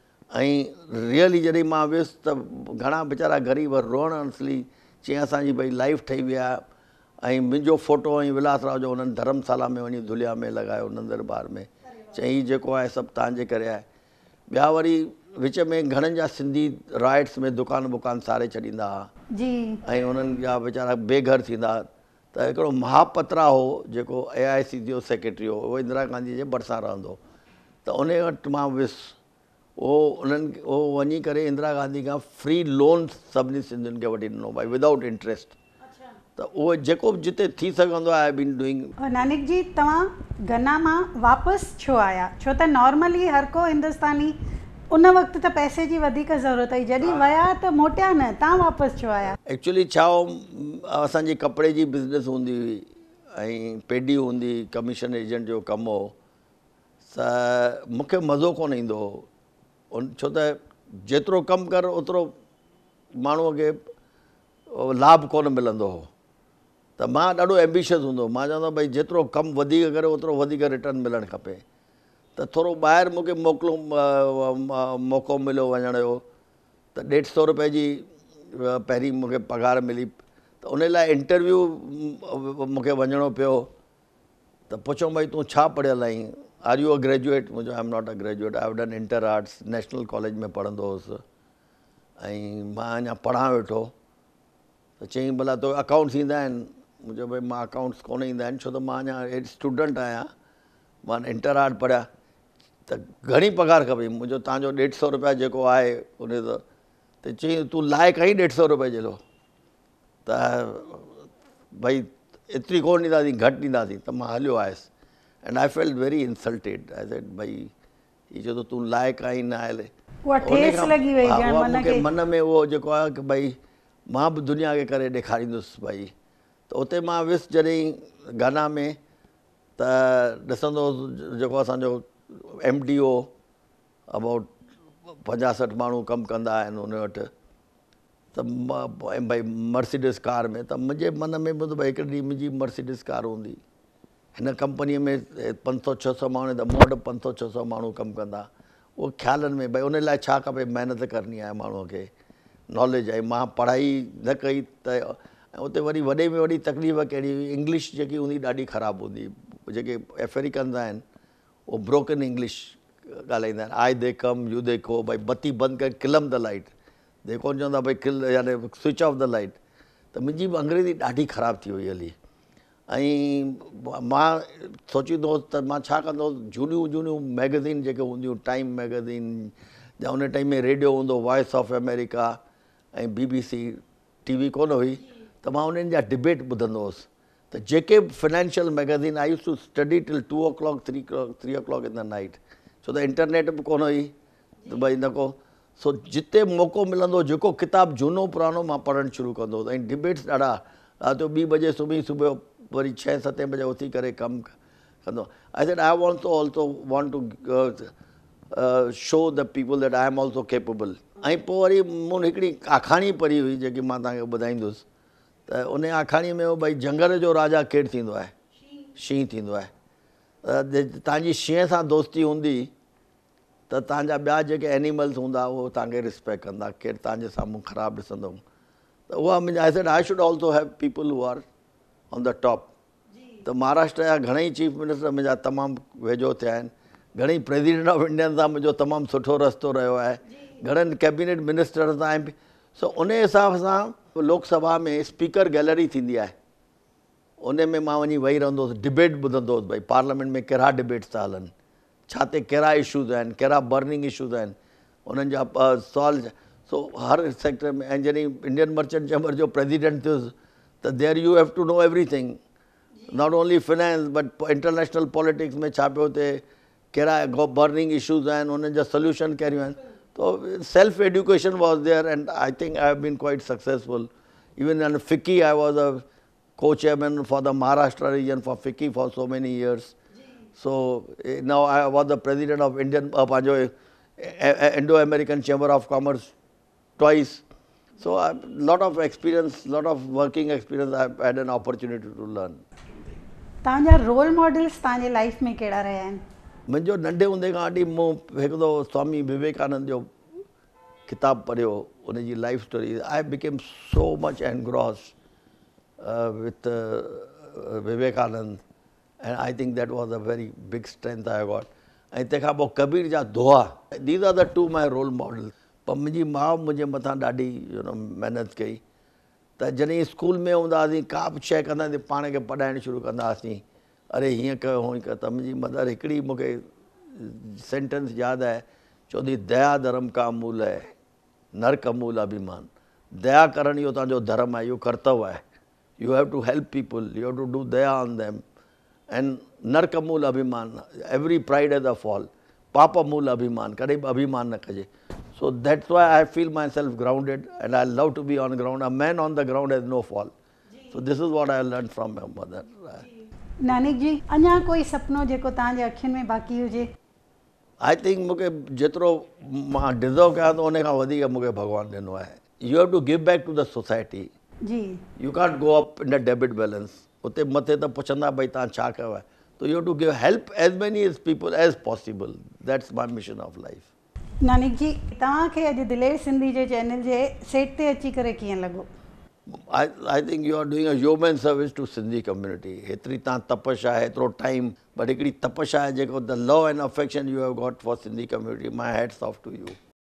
ऐं रियली जॾहिं मां वियुसि त घणा वीचारा ग़रीब रोअण हंसली, चई असांजी भई लाइफ ठही विया। ऐं मुंहिंजो फ़ोटो ऐं विलासराव जो उन्हनि धर्मशाला में वञी दुलिया में लॻायो, नंदरबार में। चई हीउ जेको आहे सभु तव्हांजे करे आहे। ॿिया वरी विच में घणनि जा सिंधी राइट्स में दुकान वुकान सारे छॾींदा हुआ ऐं उन्हनि जा वीचारा बेघर थींदा। त हिकिड़ो महापत्रा हो जेको AIC जो सेक्रेटरी हो, उहो इंदिरा गांधी जे भरिसां रहंदो हो। त उन वटि मां वियुसि, उहो वञी करे इंदिरा गांधी खां फ्री लोन सभिनी सिंधियुनि खे वठी ॾिनो भाई विदाउट इंट्रस्ट। त उहो जेको जिते थी सघंदो आहे आई बीन डूइंग। नानिक जी, तव्हां गन्ना मां वापसि छो आया? छो त नॉर्मली हर को हिंदुस्तानी उन वक़्तु त पैसे जी वधीक ज़रूरत हुई, जॾहिं विया त मोटिया न, तव्हां वापसि छो आया? एक्चुअली छा हो, असांजी कपिड़े जी बिज़नेस हूंदी हुई ऐं पेडी हूंदी, कमीशन एजेंट जो कमु हो। त मूंखे मज़ो कोन ईंदो हो, छो त जेतिरो कमु कर ओतिरो माण्हूअ खे लाभ कोन मिलंदो हो। त मां ॾाढो एम्बिशियस हूंदो, मां चवंदो भई जेतिरो कमु वधीक करे ओतिरो वधीक रिटर्न मिलणु खपे। त थोरो ॿाहिरि मूंखे मौक़ो मिलियो वञण जो, त 150 रुपए जी पहिरीं मूंखे पघार मिली। त उन लाइ इंटरव्यू मूंखे वञिणो पियो। त पुछो भई तूं छा पढ़ियल आहीं? Are you a graduate? मुंहिंजो I am not a graduate, I have done inter arts, national college में पढ़ंदो हुउसि ऐं मां अञा पढ़ां वेठो। त चईं भला तो अकाउंट्स ईंदा आहिनि? मुंहिंजो भई मां अकाउंट्स कोन ईंदा आहिनि, छो त मां अञा स्टूडेंट आहियां, मां इंटर आर्ट पढ़िया। त घणी पघार खपे? मुंहिंजो तव्हांजो 150 रुपया जेको आहे उन त चईं तूं लाइक़ु आहीं 150 रुपए जे लो? त भई एतिरी कोन ॾींदासीं, घटि ॾींदासीं। त मां हलियो आयुसि and I felt very insulted. I said भई हीअ चयो त तूं लाइक़ु आहीं न आहे। मूंखे मन में उहो जेको आहे की भई मां बि दुनिया खे करे ॾेखारींदुसि भई। त उते मां वियुसि जॾहिं गाना में, त ॾिसंदो जेको असांजो MD हो, अबाउट 50-60 माण्हू कमु कंदा आहिनि उन वटि। त भई मर्सिडीज़ कार में, त मुंहिंजे मन में ॿुध भई हिकिड़ी ॾींहुं मुंहिंजी मर्सिडीज़ कार हूंदी, हिन कंपनीअ में 500-600 माण्हू, त मूं वटि 500-600 माण्हू कमु कंदा। उहो ख़्यालनि में भई उन लाइ छा खपे, महिनत करणी आहे माण्हूअ खे, नॉलेज आहे। मां पढ़ाई न कई त उते वरी वॾे में वॾी तकलीफ़ कहिड़ी हुई, इंग्लिश जेकी हूंदी ॾाढी ख़राबु हूंदी। जेके अफ्रीकन्स आहिनि उहो ब्रोकन इंग्लिश ॻाल्हाईंदा आहिनि। आई दे कम, यू देखो, भई बत्ती बंदि करे किलम द लाइट, दे कोन चवंदा भई किल यानी स्विच ऑफ द लाइट। त मुंहिंजी बि अंग्रेज़ी ॾाढी ख़राबु थी वई हली। ऐं मां सोचींदो हुउसि त मां छा कंदो हुउसि, झूनियूं मैगज़ीन जेके हूंदियूं, टाइम मैगज़ीन या उन टाइम में रेडियो हूंदो, वॉइस ऑफ अमेरिका ऐं BBC, TV कोन हुई, त मां उन्हनि जा डिबेट ॿुधंदो हुउसि। त जेके financial magazine I use to study till 2 o'clock 3 o'clock in the night, छो त इंटरनेट बि कोन हुई त भई न को। सो जिते मौक़ो मिलंदो, जेको किताबु झूनो पुराणो मां पढ़णु शुरू कंदो हुउसि। ऐं डिबेट्स ॾाढा, राति जो 2 बजे सुबुह वरी 6-7 बजे उथी करे कमु कंदो। I said I also want to show the people that I am also capable. ऐं पोइ वरी मूं हिकिड़ी आखाणी पढ़ी हुई जेकी मां तव्हांखे ॿुधाईंदुसि। त उन आखाणीअ में भई जंगल जो राजा केरु थींदो आहे? शींहुं थींदो आहे। तव्हांजी शींहं सां दोस्ती हूंदी त तव्हांजा ॿिया जेके एनिमल्स हूंदा उहो तव्हांखे रिस्पेक्ट कंदा, केरु तव्हांजे साम्हूं ख़राबु ॾिसंदो। त उहा मुंहिंजा I said I should also have people who are on the top. त महाराष्ट्र जा घणेई चीफ मिनिस्टर मुंहिंजा तमामु वेझो थिया आहिनि, घणेई प्रेसिडेंट ऑफ इंडियन सां मुंहिंजो तमामु सुठो रस्तो रहियो आहे, घणनि कैबिनेट मिनिस्टर सां। सो उन हिसाब सां लोकसभा में स्पीकर गैलरी थींदी आहे, उन में मां वञी वेही रहंदो हुउसि, डिबेट ॿुधंदो हुउसि भई पार्लियामेंट में कहिड़ा डिबेट्स था हलनि, छा ते कहिड़ा इशूज़ आहिनि, कहिड़ा बर्निंग इशूज़ आहिनि, उन्हनि जा सुवाल। सो हर सेक्टर में। ऐं जॾहिं इंडियन मर्चेंट चैम्बर जो प्रेसिडेंट थियुसि त there you have to know everything. Not only finance, but international politics में छा पियो थिए, कहिड़ा burning issues आहिनि, उन्हनि जा solution कहिड़ियूं आहिनि. So self-education was there, and I think I have been quite successful. Even in FICCI, I was a co-chairman for the Maharashtra region for FICCI for so many years. So now I was the president of Indo-American Chamber of Commerce twice. So a lot of experience, lot of working experience I had an opportunity to learn. तव्हांजा role models तव्हांजे life में कहिड़ा रहिया आहिनि? मुंहिंजो नंढे हूंदे खां वठी मूं हिकु दफ़ो स्वामी विवेकानंद जो किताबु पढ़ियो, उनजी life story. I became so much engrossed with Vivekananda, and I think that was a very big strength I got. ऐं तंहिंखां पोइ कबीर जा दोहा, these are the two my role models. पर मुंहिंजी माउ मुंहिंजे मथां ॾाढी महिनत कई. त जॾहिं स्कूल में हूंदा हुआसीं, का बि शइ कंदासीं पाण खे पढ़ाइणु शुरू कंदा हुआसीं, अरे हीअं कयो हूअं कयो. त मुंहिंजी मदर हिकिड़ी मूंखे सेंटेंस यादि आहे, चवंदी दया धर्म का मूल है, नरक मूल अभिमान. दया करणु इहो तव्हांजो धर्म आहे, इहो कर्तव्य आहे. You have to help people, you have to do दया ऑन देम. एंड नरक मूल अभिमान, every pride as a fall. पाप मूल अभिमान, कॾहिं बि अभिमान न कजे. So that's why I feel myself grounded, and I love to be on ground. A man on the ground has no fall. So this is what I learned from my mother. नानिक जी, अञा कोई सपनो जेको तव्हांजे अखियुनि में बाक़ी हुजे? I think मूंखे जेतिरो मां डिज़र्व कयां थो उन खां वधीक मूंखे भॻवानु ॾिनो आहे. You have to give back to the society. Ji. You can't go up in the debit balance. उते मथे त पुछंदा भई तव्हां छा कयो आहे. So you have to give help as many as people as possible. That's my mission of life. नानिक जी, तव्हांखे अॼु दिलेर सिंधी जे चैनल जे सेट ते अची करे कीअं लॻो? I think you are doing a human service to Sindhi community. हेतिरी तव्हां तपस्या, हेतिरो टाइम, बट हिकिड़ी तपस्या आहे जेको the love and affection you have got for Sindhi community. My hats off to you.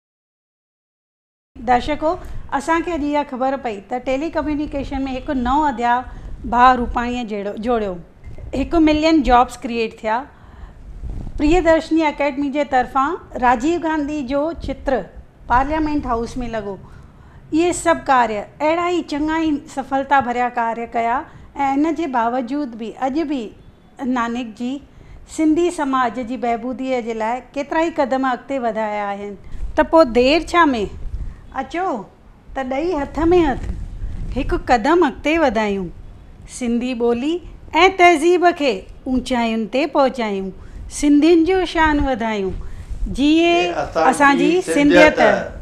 दर्शकों, असांखे अॼु इहा ख़बर पई त टेलीकम्युनिकेशन में हिकु नओं अध्याय b.r. रूपाणीअ जोड़ियो. 1 मिलियन जॉब्स क्रिएट थिया. प्रियदर्शनी अकेडमी जे तरफ़ां राजीव गांधी जो चित्र पार्लियामेंट हाउस में लॻो. इहे सभु कार्य अहिड़ा ई चङा ई सफलता भरिया कार्य कया, ऐं इन जे बावजूदि बि अॼु बि नानिक जी सिंधी समाज जी बहबूदीअ जे लाइ केतिरा ई क़दम अॻिते वधाया आहिनि. त पोइ देरि छा में, अचो त ॾेई हथ में हथ हिकु क़दम अॻिते वधायूं, सिंधी ॿोली ऐं तहज़ीब खे ऊचाइयुनि ते पहुचायूं, सिंधियुनि जो शान वधायूं. जीए असांजी सिंधियत.